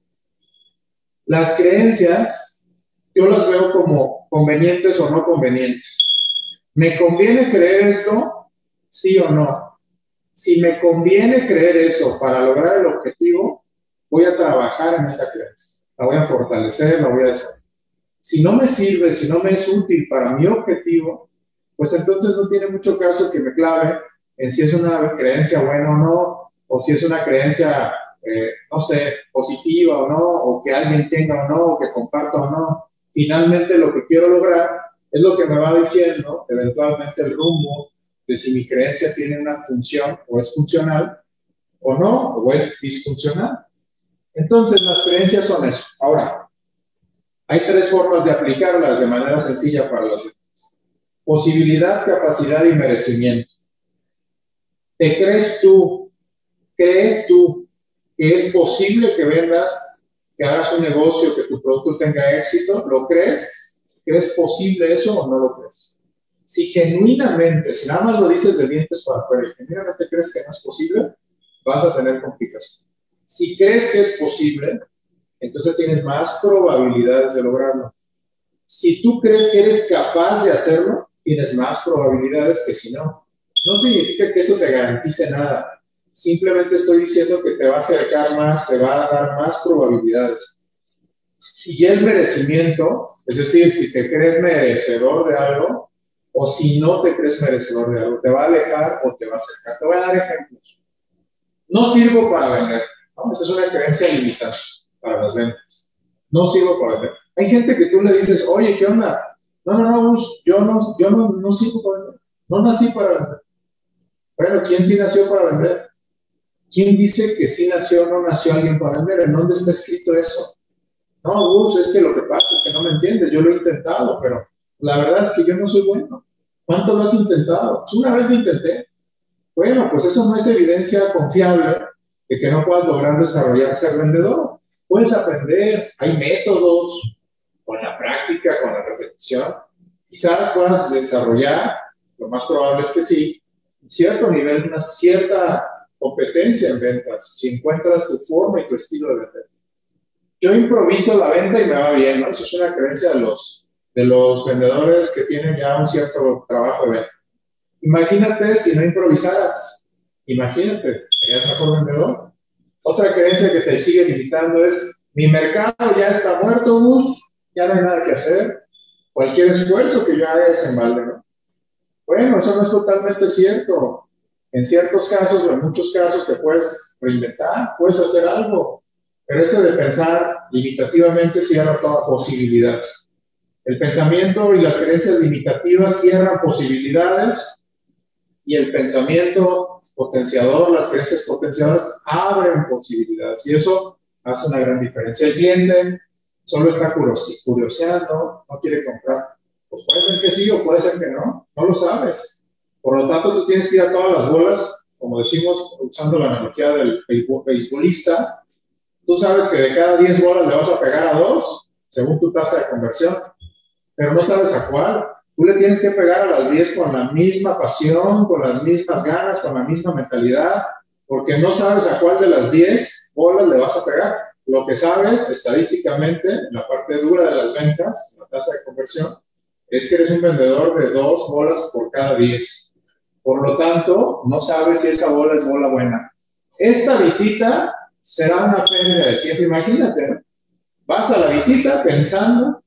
Las creencias, yo las veo como convenientes o no convenientes. ¿Me conviene creer esto? Sí o no. Si me conviene creer eso para lograr el objetivo, voy a trabajar en esa creencia. La voy a fortalecer, la voy a desarrollar. Si no me sirve, si no me es útil para mi objetivo, pues entonces no tiene mucho caso que me clave en si es una creencia buena o no, o si es una creencia, eh, no sé, positiva o no, o que alguien tenga o no, o que comparta o no. Finalmente lo que quiero lograr es lo que me va diciendo eventualmente el rumbo de si mi creencia tiene una función o es funcional o no, o es disfuncional. Entonces las creencias son eso. Ahora, hay tres formas de aplicarlas de manera sencilla para las ventas. Posibilidad, capacidad y merecimiento. ¿Te crees tú, crees tú que es posible que vendas, que hagas un negocio, que tu producto tenga éxito? ¿Lo crees? ¿Crees posible eso o no lo crees? Si genuinamente, si nada más lo dices de dientes para afuera y genuinamente crees que no es posible, vas a tener complicación. Si crees que es posible, entonces tienes más probabilidades de lograrlo. Si tú crees que eres capaz de hacerlo, tienes más probabilidades que si no. No significa que eso te garantice nada. Simplemente estoy diciendo que te va a acercar más, te va a dar más probabilidades. Y el merecimiento, es decir, si te crees merecedor de algo, o si no te crees merecedor de algo, te va a alejar o te va a acercar. Te voy a dar ejemplos. No sirvo para vender, ¿no? Esa es una creencia limitante para las ventas. No sirvo para vender. Hay gente que tú le dices, oye, ¿qué onda? No, no, no, Gus, yo no, yo no, no sirvo para vender. No nací para vender. Bueno, ¿quién sí nació para vender? ¿Quién dice que sí nació o no nació alguien para vender? ¿En dónde está escrito eso? No, Gus, es que lo que pasa es que no me entiendes. Yo lo he intentado, pero la verdad es que yo no soy bueno. ¿Cuánto lo has intentado? Pues una vez lo intenté. Bueno, pues eso no es evidencia confiable de que no puedas lograr desarrollar ser vendedor. Puedes aprender, hay métodos, con la práctica, con la repetición. Quizás puedas desarrollar, lo más probable es que sí, un cierto nivel, una cierta competencia en ventas, si encuentras tu forma y tu estilo de vender. Yo improviso la venta y me va bien, ¿no? Eso es una creencia de los, de los vendedores que tienen ya un cierto trabajo de venta. Imagínate si no improvisaras. Imagínate, ¿serías mejor vendedor? Otra creencia que te sigue limitando es, mi mercado ya está muerto, Gus, ya no hay nada que hacer. Cualquier esfuerzo que yo haga es en balde, ¿no? Bueno, eso no es totalmente cierto. En ciertos casos o en muchos casos te puedes reinventar, puedes hacer algo. Pero eso de pensar limitativamente cierra toda posibilidad. El pensamiento y las creencias limitativas cierran posibilidades y el pensamiento potenciador, las creencias potenciadoras abren posibilidades y eso hace una gran diferencia. El cliente solo está curioseando, no quiere comprar. Pues puede ser que sí o puede ser que no, no lo sabes. Por lo tanto, tú tienes que ir a todas las bolas, como decimos, usando la analogía del beisbolista. Tú sabes que de cada diez bolas le vas a pegar a dos, según tu tasa de conversión, pero no sabes a cuál. Tú le tienes que pegar a las diez con la misma pasión, con las mismas ganas, con la misma mentalidad, porque no sabes a cuál de las diez bolas le vas a pegar. Lo que sabes, estadísticamente, en la parte dura de las ventas, la tasa de conversión, es que eres un vendedor de dos bolas por cada diez. Por lo tanto, no sabes si esa bola es bola buena. Esta visita será una pérdida de tiempo. Imagínate, ¿no? Vas a la visita pensando,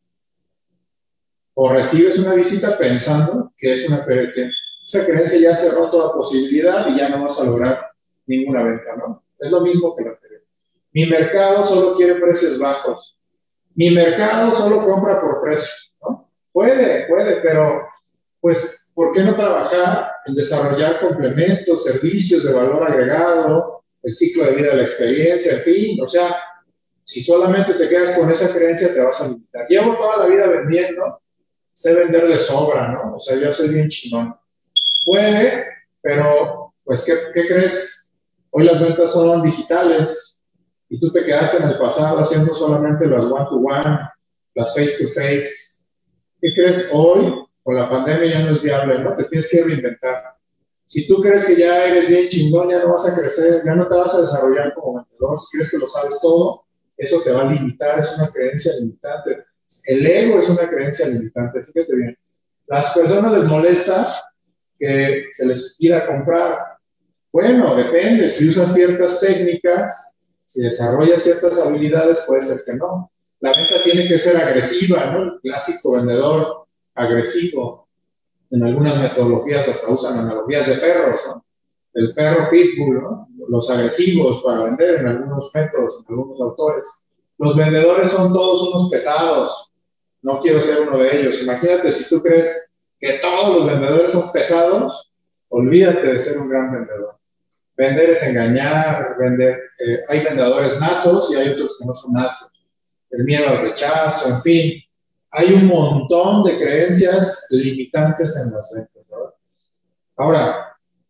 o recibes una visita pensando que es una pérdida de tiempo. Esa creencia ya cerró toda posibilidad y ya no vas a lograr ninguna venta, ¿no? Es lo mismo que la anterior. Mi mercado solo quiere precios bajos. Mi mercado solo compra por precio, ¿no? Puede, puede, pero pues, ¿por qué no trabajar en desarrollar complementos, servicios de valor agregado, el ciclo de vida de la experiencia, en fin? O sea, si solamente te quedas con esa creencia, te vas a limitar. Llevo toda la vida vendiendo, sé vender de sobra, ¿no? O sea, yo soy bien chingón. Puede, pero, pues, ¿qué, qué crees? Hoy las ventas son digitales y tú te quedaste en el pasado haciendo solamente las one-to-one, las face-to-face. ¿Qué crees? Hoy, con la pandemia ya no es viable, ¿no? Te tienes que reinventar. Si tú crees que ya eres bien chingón, ya no vas a crecer, ya no te vas a desarrollar como vendedor. Si crees que lo sabes todo, eso te va a limitar, es una creencia limitante. El ego es una creencia limitante, fíjate bien. Las personas les molesta que se les pida comprar. Bueno, depende, si usas ciertas técnicas, si desarrollas ciertas habilidades, puede ser que no. La venta tiene que ser agresiva, ¿no? El clásico vendedor agresivo. En algunas metodologías hasta usan analogías de perros, ¿no? El perro pitbull, ¿no? Los agresivos para vender en algunos métodos, en algunos autores. Los vendedores son todos unos pesados. No quiero ser uno de ellos. Imagínate si tú crees que todos los vendedores son pesados, olvídate de ser un gran vendedor. Vender es engañar, vender. Eh, hay vendedores natos y hay otros que no son natos. El miedo al rechazo, en fin. Hay un montón de creencias limitantes en las ventas, ¿verdad? Ahora,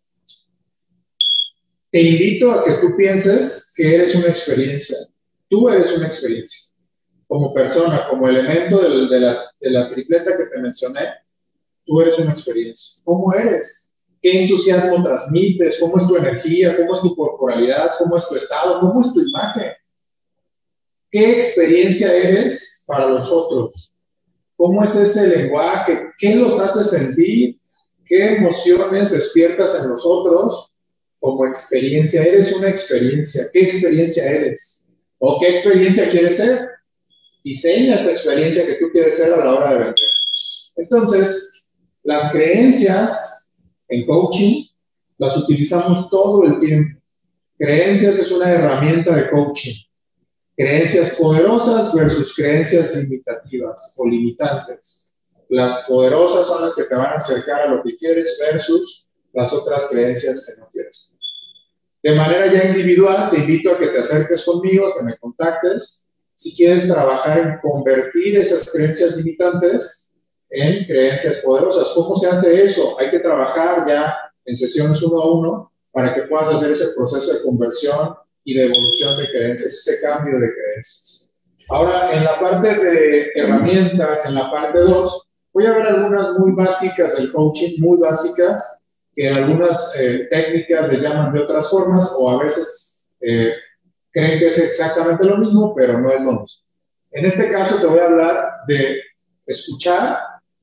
te invito a que tú pienses que eres una experiencia. Tú eres una experiencia. Como persona, como elemento de, de, la, de la tripleta que te mencioné, tú eres una experiencia. ¿Cómo eres? ¿Qué entusiasmo transmites? ¿Cómo es tu energía? ¿Cómo es tu corporalidad? ¿Cómo es tu estado? ¿Cómo es tu imagen? ¿Qué experiencia eres para los otros? ¿Cómo es ese lenguaje? ¿Qué los hace sentir? ¿Qué emociones despiertas en los otros como experiencia? Eres una experiencia. ¿Qué experiencia eres? ¿O qué experiencia quieres ser? Diseña esa experiencia que tú quieres ser a la hora de vender. Entonces, las creencias en coaching las utilizamos todo el tiempo. Creencias es una herramienta de coaching. Creencias poderosas versus creencias limitativas o limitantes. Las poderosas son las que te van a acercar a lo que quieres versus las otras creencias que no quieres. De manera ya individual, te invito a que te acerques conmigo, que me contactes. Si quieres trabajar en convertir esas creencias limitantes en creencias poderosas. ¿Cómo se hace eso? Hay que trabajar ya en sesiones uno a uno para que puedas hacer ese proceso de conversión y de evolución de creencias, ese cambio de creencias. Ahora, en la parte de herramientas, en la parte dos, voy a ver algunas muy básicas del coaching, muy básicas, que en algunas eh, técnicas les llaman de otras formas o a veces eh, creen que es exactamente lo mismo, pero no es lo mismo. En este caso te voy a hablar de escuchar,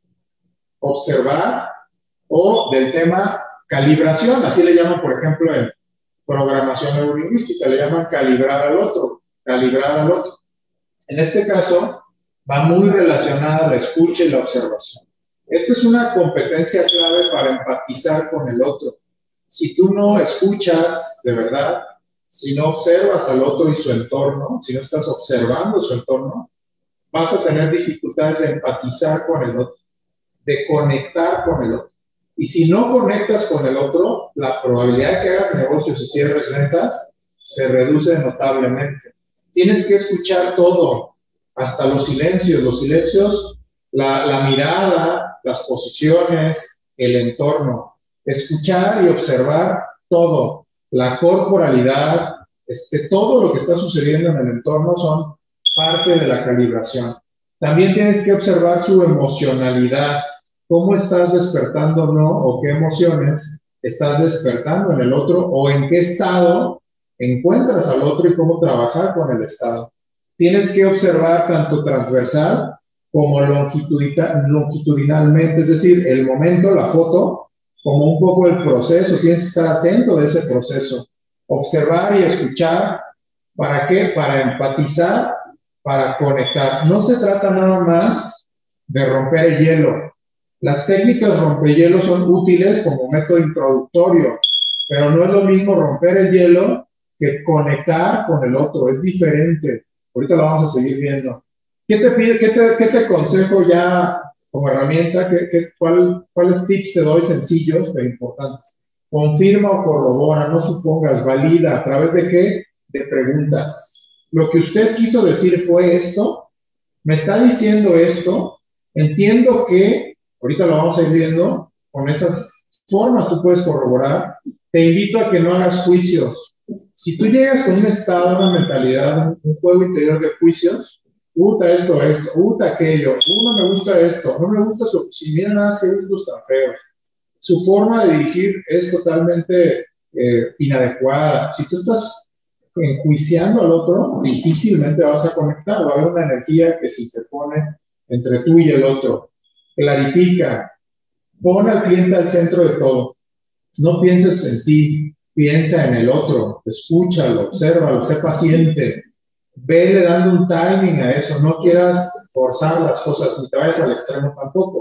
observar o del tema calibración, así le llaman, por ejemplo, en programación neurolingüística, le llaman calibrar al otro, calibrar al otro. En este caso, va muy relacionada la escucha y la observación. Esta es una competencia clave para empatizar con el otro. Si tú no escuchas de verdad, si no observas al otro y su entorno, si no estás observando su entorno, vas a tener dificultades de empatizar con el otro, de conectar con el otro. Y si no conectas con el otro, la probabilidad de que hagas negocios y cierres ventas se reduce notablemente. Tienes que escuchar todo, hasta los silencios. Los silencios, la, la mirada, las posiciones, el entorno. Escuchar y observar todo. La corporalidad, este, todo lo que está sucediendo en el entorno son parte de la calibración. También tienes que observar su emocionalidad. ¿Cómo estás despertando, no? ¿O qué emociones estás despertando en el otro? ¿O en qué estado encuentras al otro y cómo trabajar con el estado? Tienes que observar tanto transversal como longitudinalmente, es decir, el momento, la foto, como un poco el proceso. Tienes que estar atento de ese proceso. Observar y escuchar. ¿Para qué? Para empatizar, para conectar. No se trata nada más de romper el hielo. Las técnicas rompehielos son útiles como método introductorio, pero no es lo mismo romper el hielo que conectar con el otro. Es diferente. Ahorita lo vamos a seguir viendo. ¿Qué te pide, qué te, qué te aconsejo ya como herramienta? ¿Qué, qué, cuál, ¿Cuáles tips te doy sencillos pero importantes? Confirma o corrobora, no supongas, valida. ¿A través de qué? De preguntas. Lo que usted quiso decir fue esto. ¿Me está diciendo esto? Entiendo que, ahorita lo vamos a ir viendo, con esas formas tú puedes corroborar. Te invito a que no hagas juicios. Si tú llegas con un estado, una mentalidad, un, un juego interior de juicios, puta esto, esto, puta aquello, uh, no me gusta esto, no me gusta su, si mira nada más que gustos tan feos. Su forma de dirigir es totalmente eh, inadecuada. Si tú estás enjuiciando al otro, difícilmente vas a conectar. Va a haber una energía que se interpone entre tú y el otro. Clarifica. Pon al cliente al centro de todo. No pienses en ti, piensa en el otro. Escúchalo, obsérvalo, sé paciente. Vele dando un timing a eso. No quieras forzar las cosas, ni te vayas al extremo tampoco.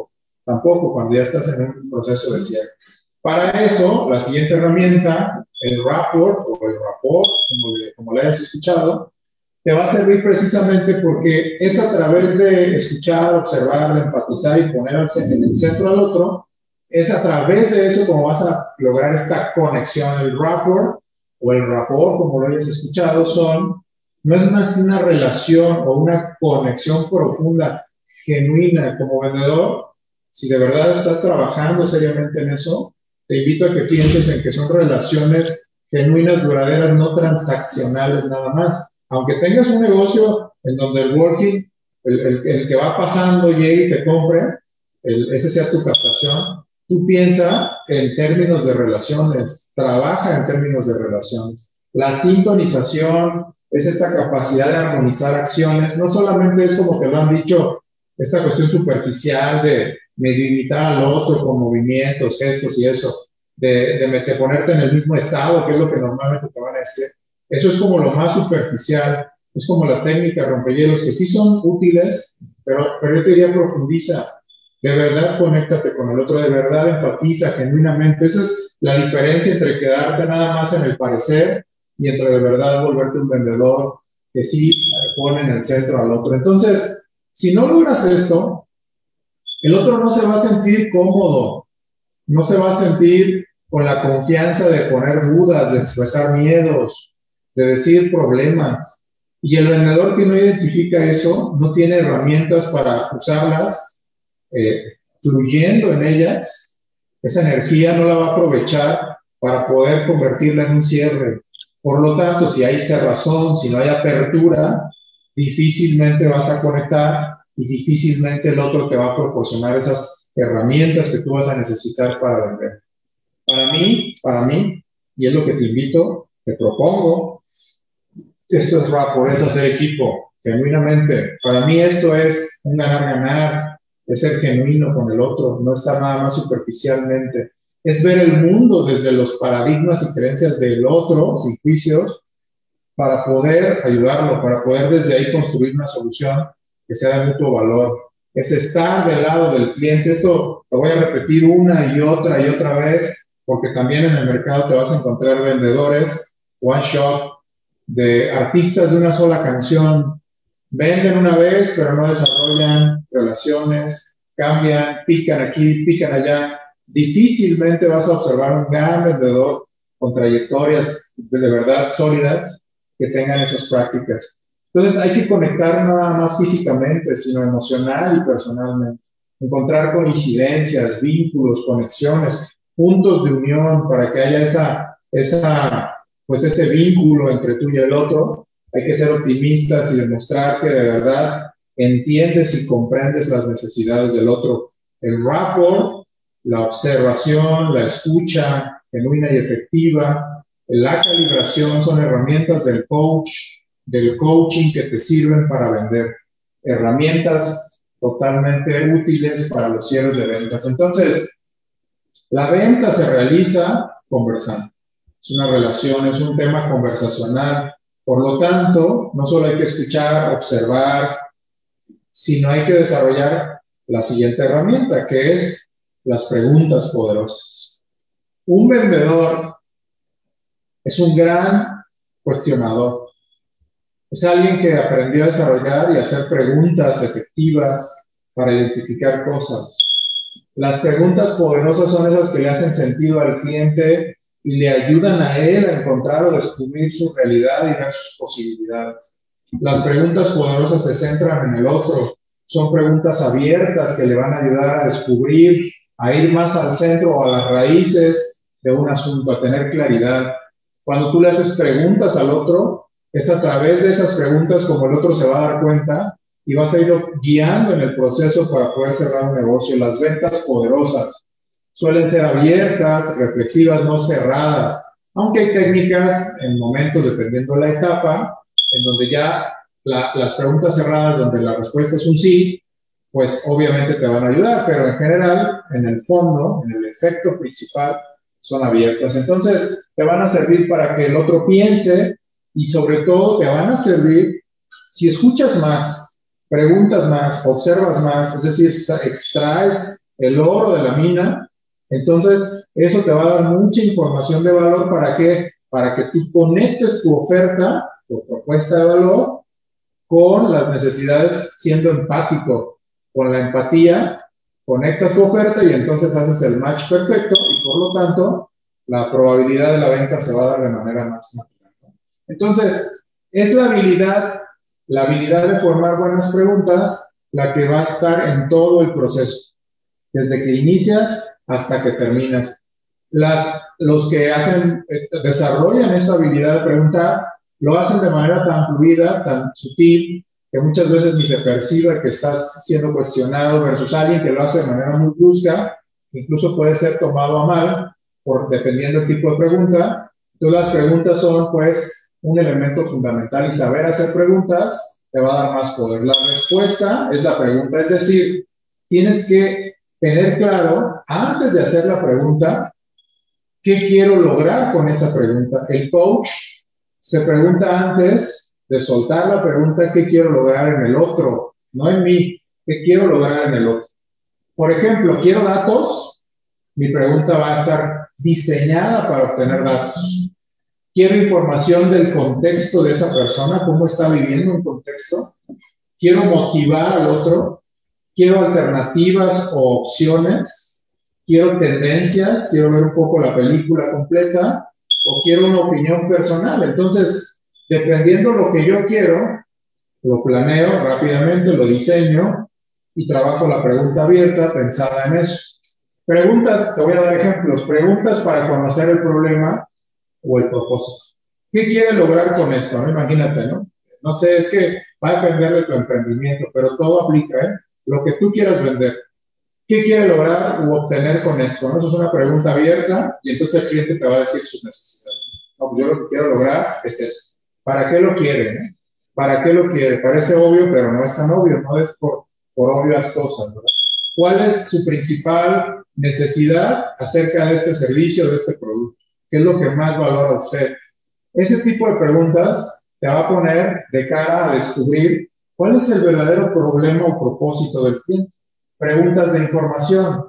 tampoco cuando ya estás en un proceso de cierre. Para eso, la siguiente herramienta, el rapport o el rapport, como, le, como le hayas escuchado, te va a servir precisamente porque es a través de escuchar, observar, de empatizar y poner en el centro al otro, es a través de eso como vas a lograr esta conexión. El rapport o el rapport, como lo hayas escuchado, son, no es más que una relación o una conexión profunda, genuina. Como vendedor, si de verdad estás trabajando seriamente en eso, te invito a que pienses en que son relaciones genuinas, duraderas, no transaccionales nada más. Aunque tengas un negocio en donde el working, el, el, el que va pasando, llegue y te compre, el, ese sea tu captación, tú piensa en términos de relaciones, trabaja en términos de relaciones. La sintonización es esta capacidad de armonizar acciones, no solamente es como te lo han dicho, esta cuestión superficial de medio imitar al otro con movimientos, gestos y eso, de, de, de ponerte en el mismo estado, que es lo que normalmente te van a decir. Eso es como lo más superficial, es como la técnica rompehielos, que sí son útiles, pero, pero yo te diría profundiza, de verdad conéctate con el otro, de verdad empatiza genuinamente. Esa es la diferencia entre quedarte nada más en el parecer y entre de verdad volverte un vendedor que sí pone en el centro al otro. Entonces, si no logras esto, el otro no se va a sentir cómodo, no se va a sentir con la confianza de poner dudas, de expresar miedos, de decir problemas. Y el vendedor que no identifica eso, no tiene herramientas para usarlas, eh, fluyendo en ellas, esa energía no la va a aprovechar para poder convertirla en un cierre. Por lo tanto, si hay cerrazón, si no hay apertura, difícilmente vas a conectar y difícilmente el otro te va a proporcionar esas herramientas que tú vas a necesitar para vender. Para mí, para mí, y es lo que te invito, te propongo, esto es rapport, es hacer equipo, genuinamente. Para mí esto es un ganar-ganar, es ser genuino con el otro, no estar nada más superficialmente. Es ver el mundo desde los paradigmas y creencias del otro, sin juicios, para poder ayudarlo, para poder desde ahí construir una solución que sea de mutuo valor. Es estar del lado del cliente. Esto lo voy a repetir una y otra y otra vez, porque también en el mercado te vas a encontrar vendedores, one shot, de artistas de una sola canción. Venden una vez, pero no desarrollan relaciones, cambian, pican aquí, pican allá. Difícilmente vas a observar un gran vendedor con trayectorias de, de verdad sólidas que tengan esas prácticas. Entonces hay que conectar nada más físicamente, sino emocional y personalmente. Encontrar coincidencias, vínculos, conexiones, puntos de unión para que haya esa, esa, pues ese vínculo entre tú y el otro. Hay que ser optimistas y demostrar que de verdad entiendes y comprendes las necesidades del otro. El rapport, la observación, la escucha genuina y efectiva, la calibración son herramientas del coach, del coaching que te sirven para vender. Herramientas totalmente útiles para los cierres de ventas. Entonces, la venta se realiza conversando. Es una relación, es un tema conversacional. Por lo tanto, no solo hay que escuchar, observar, sino hay que desarrollar la siguiente herramienta, que es las preguntas poderosas. Un vendedor es un gran cuestionador. Es alguien que aprendió a desarrollar y hacer preguntas efectivas para identificar cosas. Las preguntas poderosas son esas que le hacen sentido al cliente y le ayudan a él a encontrar o descubrir su realidad y ver sus posibilidades. Las preguntas poderosas se centran en el otro. Son preguntas abiertas que le van a ayudar a descubrir, a ir más al centro o a las raíces de un asunto, a tener claridad. Cuando tú le haces preguntas al otro, es a través de esas preguntas como el otro se va a dar cuenta y vas a ir guiando en el proceso para poder cerrar un negocio. Las ventas poderosas suelen ser abiertas, reflexivas, no cerradas, aunque hay técnicas en momentos, dependiendo de la etapa, en donde ya la, las preguntas cerradas, donde la respuesta es un sí, pues obviamente te van a ayudar, pero en general, en el fondo, en el efecto principal, son abiertas. Entonces, te van a servir para que el otro piense y sobre todo te van a servir si escuchas más, preguntas más, observas más, es decir, extraes el oro de la mina. Entonces, eso te va a dar mucha información de valor. ¿Para qué? Para que tú conectes tu oferta, tu propuesta de valor, con las necesidades, siendo empático. Con la empatía, conectas tu oferta y entonces haces el match perfecto y por lo tanto, la probabilidad de la venta se va a dar de manera más natural. Entonces, es la habilidad, la habilidad de formar buenas preguntas la que va a estar en todo el proceso, desde que inicias hasta que terminas. Las, los que hacen, eh, desarrollan esa habilidad de preguntar, lo hacen de manera tan fluida, tan sutil, que muchas veces ni se percibe que estás siendo cuestionado versus alguien que lo hace de manera muy brusca, incluso puede ser tomado a mal, por, dependiendo del tipo de pregunta. Entonces las preguntas son pues un elemento fundamental y saber hacer preguntas te va a dar más poder. La respuesta es la pregunta, es decir, tienes que tener claro antes de hacer la pregunta qué quiero lograr con esa pregunta. El coach se pregunta antes de soltar la pregunta qué quiero lograr en el otro, no en mí, qué quiero lograr en el otro. Por ejemplo, ¿quiero datos? Mi pregunta va a estar diseñada para obtener datos. ¿Quiero información del contexto de esa persona? ¿Cómo está viviendo un contexto? ¿Quiero motivar al otro? ¿Quiero alternativas o opciones? ¿Quiero tendencias? ¿Quiero ver un poco la película completa? ¿O quiero una opinión personal? Entonces, dependiendo de lo que yo quiero, lo planeo rápidamente, lo diseño y trabajo la pregunta abierta pensada en eso. Preguntas, te voy a dar ejemplos, preguntas para conocer el problema o el propósito. ¿Qué quieres lograr con esto? ¿No? Imagínate, ¿no? No sé, es que va a depender de tu emprendimiento, pero todo aplica, ¿eh? Lo que tú quieras vender. ¿Qué quiere lograr u obtener con esto? ¿No? Eso es una pregunta abierta y entonces el cliente te va a decir sus necesidades. No, pues yo lo que quiero lograr es eso. ¿Para qué lo quiere? ¿Eh? ¿Para qué lo quiere? Parece obvio, pero no es tan obvio, no es por, por obvias cosas, ¿verdad? ¿Cuál es su principal necesidad acerca de este servicio, de este producto? ¿Qué es lo que más valora usted? Ese tipo de preguntas te va a poner de cara a descubrir cuál es el verdadero problema o propósito del cliente. Preguntas de información.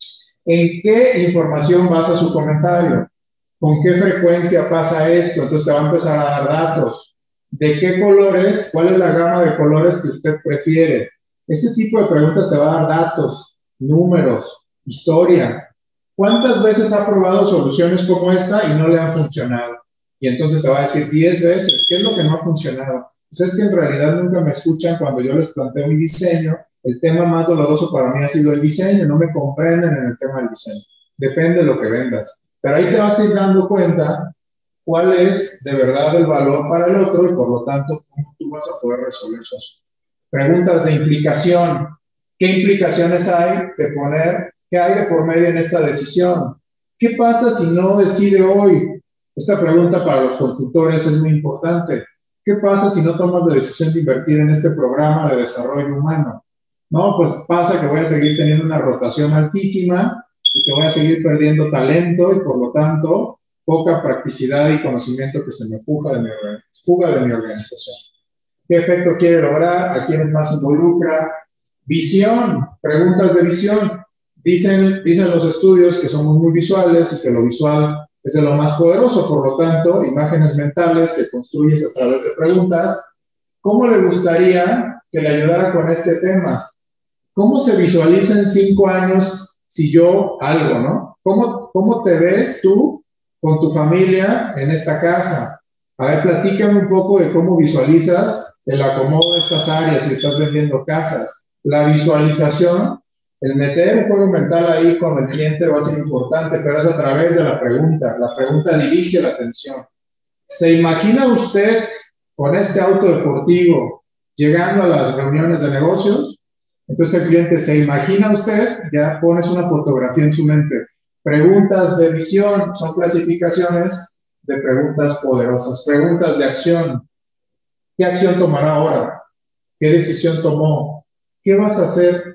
¿En qué información basa su comentario? ¿Con qué frecuencia pasa esto? Entonces te va a empezar a dar datos. ¿De qué colores? ¿Cuál es la gama de colores que usted prefiere? Ese tipo de preguntas te va a dar datos, números, historia. ¿Cuántas veces ha probado soluciones como esta y no le han funcionado? Y entonces te va a decir diez veces. ¿Qué es lo que no ha funcionado? Pues es que en realidad nunca me escuchan cuando yo les planteo mi diseño. El tema más doloroso para mí ha sido el diseño. No me comprenden en el tema del diseño. Depende de lo que vendas. Pero ahí te vas a ir dando cuenta cuál es de verdad el valor para el otro y por lo tanto cómo tú vas a poder resolver eso. Preguntas de implicación. ¿Qué implicaciones hay de poner, qué hay de por medio en esta decisión? ¿Qué pasa si no decide hoy? Esta pregunta para los consultores es muy importante. ¿Qué pasa si no tomas la decisión de invertir en este programa de desarrollo humano? No, pues pasa que voy a seguir teniendo una rotación altísima y que voy a seguir perdiendo talento y por lo tanto poca practicidad y conocimiento que se me fuga de mi, fuga de mi organización. ¿Qué efecto quiere lograr? ¿A quiénes más involucra? Visión, preguntas de visión. Dicen, dicen los estudios que somos muy visuales y que lo visual es de lo más poderoso, por lo tanto, imágenes mentales que construyes a través de preguntas. ¿Cómo le gustaría que le ayudara con este tema? ¿Cómo se visualiza en cinco años si yo algo, no? ¿Cómo, cómo te ves tú con tu familia en esta casa? A ver, platícame un poco de cómo visualizas el acomodo de estas áreas si estás vendiendo casas. La visualización, el meter un juego mental ahí con el cliente va a ser importante, pero es a través de la pregunta. La pregunta dirige la atención. ¿Se imagina usted con este auto deportivo llegando a las reuniones de negocios? Entonces el cliente se imagina usted, ya pones una fotografía en su mente. Preguntas de visión son clasificaciones de preguntas poderosas. Preguntas de acción. ¿Qué acción tomará ahora? ¿Qué decisión tomó? ¿Qué vas a hacer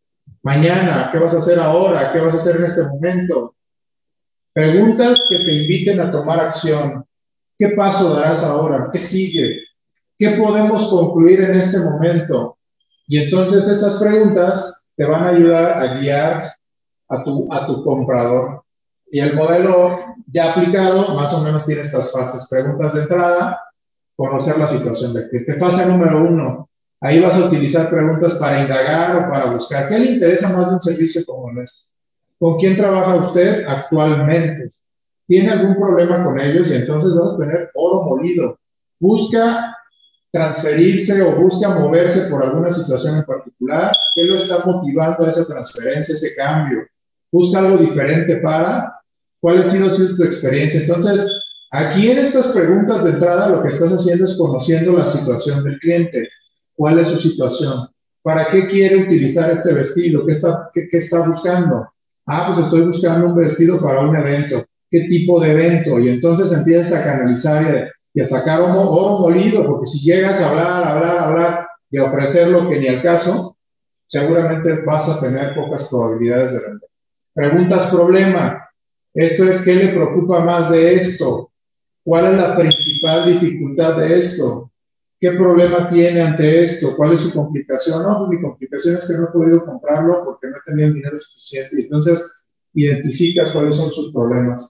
mañana? ¿Qué vas a hacer ahora? ¿Qué vas a hacer en este momento? Preguntas que te inviten a tomar acción. ¿Qué paso darás ahora? ¿Qué sigue? ¿Qué podemos concluir en este momento? Y entonces esas preguntas te van a ayudar a guiar a tu, a tu comprador. Y el modelo ya aplicado más o menos tiene estas fases. Preguntas de entrada, conocer la situación del cliente. Fase número uno, ahí vas a utilizar preguntas para indagar o para buscar. ¿Qué le interesa más de un servicio como este? ¿Con quién trabaja usted actualmente? ¿Tiene algún problema con ellos? Y entonces vas a tener oro molido. Busca transferirse o busca moverse por alguna situación en particular. ¿Qué lo está motivando a esa transferencia, ese cambio? Busca algo diferente para... ¿Cuál ha sido su experiencia? Entonces, aquí en estas preguntas de entrada lo que estás haciendo es conociendo la situación del cliente. ¿Cuál es su situación? ¿Para qué quiere utilizar este vestido? ¿Qué está, qué, qué está buscando? Ah, pues estoy buscando un vestido para un evento. ¿Qué tipo de evento? Y entonces empiezas a canalizar y a sacar oro, oro molido, porque si llegas a hablar, hablar, hablar y a ofrecer lo que ni al caso, seguramente vas a tener pocas probabilidades de vender. Preguntas problema. Esto es, ¿qué le preocupa más de esto? ¿Cuál es la principal dificultad de esto? ¿Qué problema tiene ante esto? ¿Cuál es su complicación? No, mi complicación es que no he podido comprarlo porque no he tenido el dinero suficiente. Entonces, identificas cuáles son sus problemas.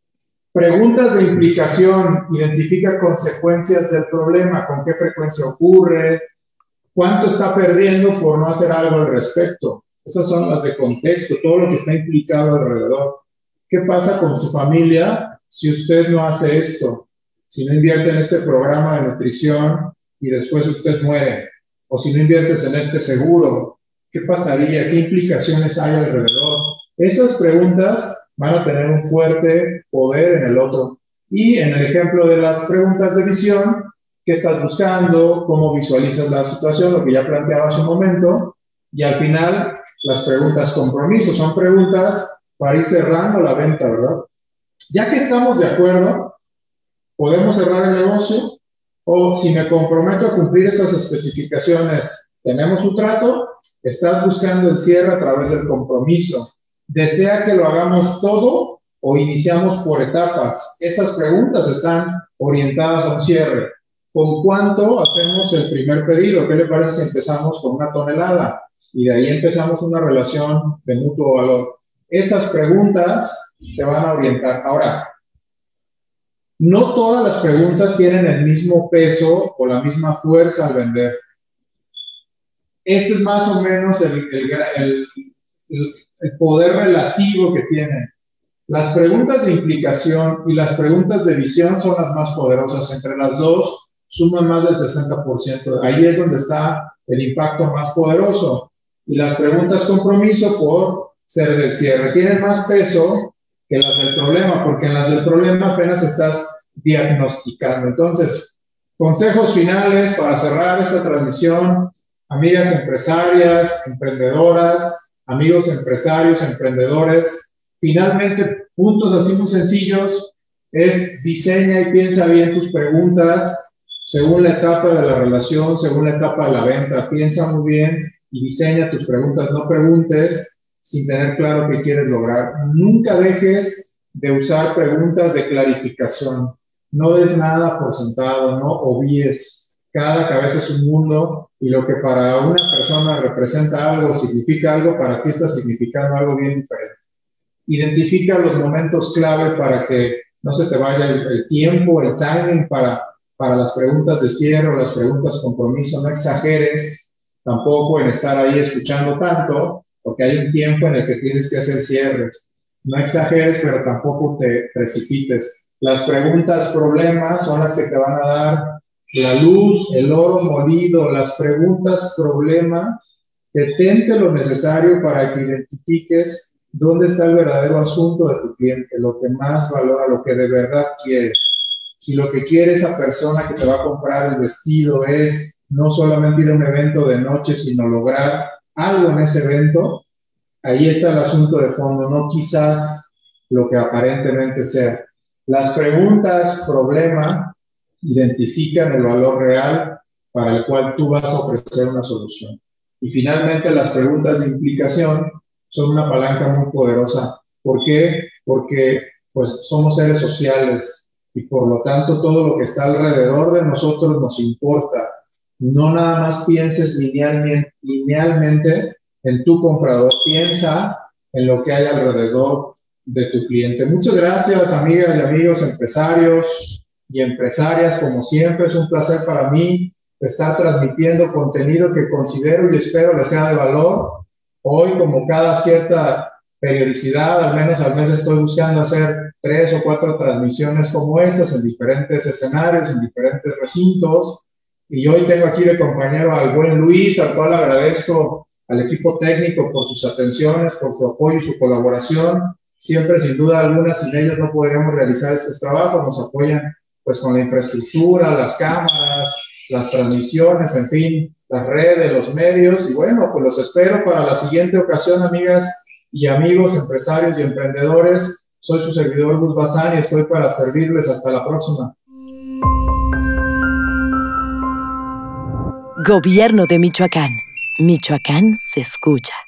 Preguntas de implicación. Identifica consecuencias del problema. ¿Con qué frecuencia ocurre? ¿Cuánto está perdiendo por no hacer algo al respecto? Esas son las de contexto, todo lo que está implicado alrededor. ¿Qué pasa con su familia si usted no hace esto? Si no invierte en este programa de nutrición y después usted muere, o si no inviertes en este seguro, ¿qué pasaría? ¿Qué implicaciones hay alrededor? Esas preguntas van a tener un fuerte poder en el otro. Y en el ejemplo de las preguntas de visión, ¿qué estás buscando? ¿Cómo visualizas la situación? Lo que ya planteaba hace un momento. Y al final, las preguntas compromiso. Son preguntas para ir cerrando la venta, ¿verdad? Ya que estamos de acuerdo, podemos cerrar el negocio, o si me comprometo a cumplir esas especificaciones, tenemos un trato, estás buscando el cierre a través del compromiso. ¿Desea que lo hagamos todo o iniciamos por etapas? Esas preguntas están orientadas a un cierre. ¿Con cuánto hacemos el primer pedido? ¿Qué le parece si empezamos con una tonelada? Y de ahí empezamos una relación de mutuo valor. Esas preguntas te van a orientar. Ahora, no todas las preguntas tienen el mismo peso o la misma fuerza al vender. Este es más o menos el, el, el, el, el poder relativo que tienen. Las preguntas de implicación y las preguntas de visión son las más poderosas. Entre las dos suman más del sesenta por ciento. Ahí es donde está el impacto más poderoso. Y las preguntas compromiso por ser del cierre tienen más peso que las del problema, porque en las del problema apenas estás diagnosticando. Entonces, consejos finales para cerrar esta transmisión. Amigas empresarias, emprendedoras, amigos empresarios, emprendedores. Finalmente, puntos así muy sencillos es diseña y piensa bien tus preguntas según la etapa de la relación, según la etapa de la venta. Piensa muy bien y diseña tus preguntas. No preguntes sin tener claro qué quieres lograr. Nunca dejes de usar preguntas de clarificación. No des nada por sentado, no obvies. Cada cabeza es un mundo y lo que para una persona representa algo, significa algo, para ti está significando algo bien diferente. Identifica los momentos clave para que no se te vaya el, el tiempo, el timing para, para las preguntas de cierre, las preguntas compromiso. No exageres tampoco en estar ahí escuchando tanto, porque hay un tiempo en el que tienes que hacer cierres. No exageres, pero tampoco te precipites. Las preguntas problemas son las que te van a dar la luz, el oro molido. Las preguntas problema, detente lo necesario para que identifiques dónde está el verdadero asunto de tu cliente, lo que más valora, lo que de verdad quiere. Si lo que quiere esa persona que te va a comprar el vestido es no solamente ir a un evento de noche, sino lograr algo en ese evento, ahí está el asunto de fondo, no quizás lo que aparentemente sea. Las preguntas problema identifican el valor real para el cual tú vas a ofrecer una solución. Y finalmente, las preguntas de implicación son una palanca muy poderosa. ¿Por qué? Porque pues, somos seres sociales y por lo tanto todo lo que está alrededor de nosotros nos importa. No nada más pienses linealmente, linealmente en tu comprador, piensa en lo que hay alrededor de tu cliente. Muchas gracias, amigas y amigos empresarios y empresarias. Como siempre, es un placer para mí estar transmitiendo contenido que considero y espero les sea de valor. Hoy, como cada cierta periodicidad, al menos al mes, estoy buscando hacer tres o cuatro transmisiones como estas en diferentes escenarios, en diferentes recintos. Y hoy tengo aquí de compañero al buen Luis, al cual agradezco al equipo técnico por sus atenciones, por su apoyo y su colaboración. Siempre, sin duda alguna, sin ellos no podríamos realizar estos trabajos. Nos apoyan pues con la infraestructura, las cámaras, las transmisiones, en fin, las redes, los medios. Y bueno, pues los espero para la siguiente ocasión, amigas y amigos, empresarios y emprendedores. Soy su servidor Gus Bazán y estoy para servirles. Hasta la próxima. Gobierno de Michoacán. Michoacán se escucha.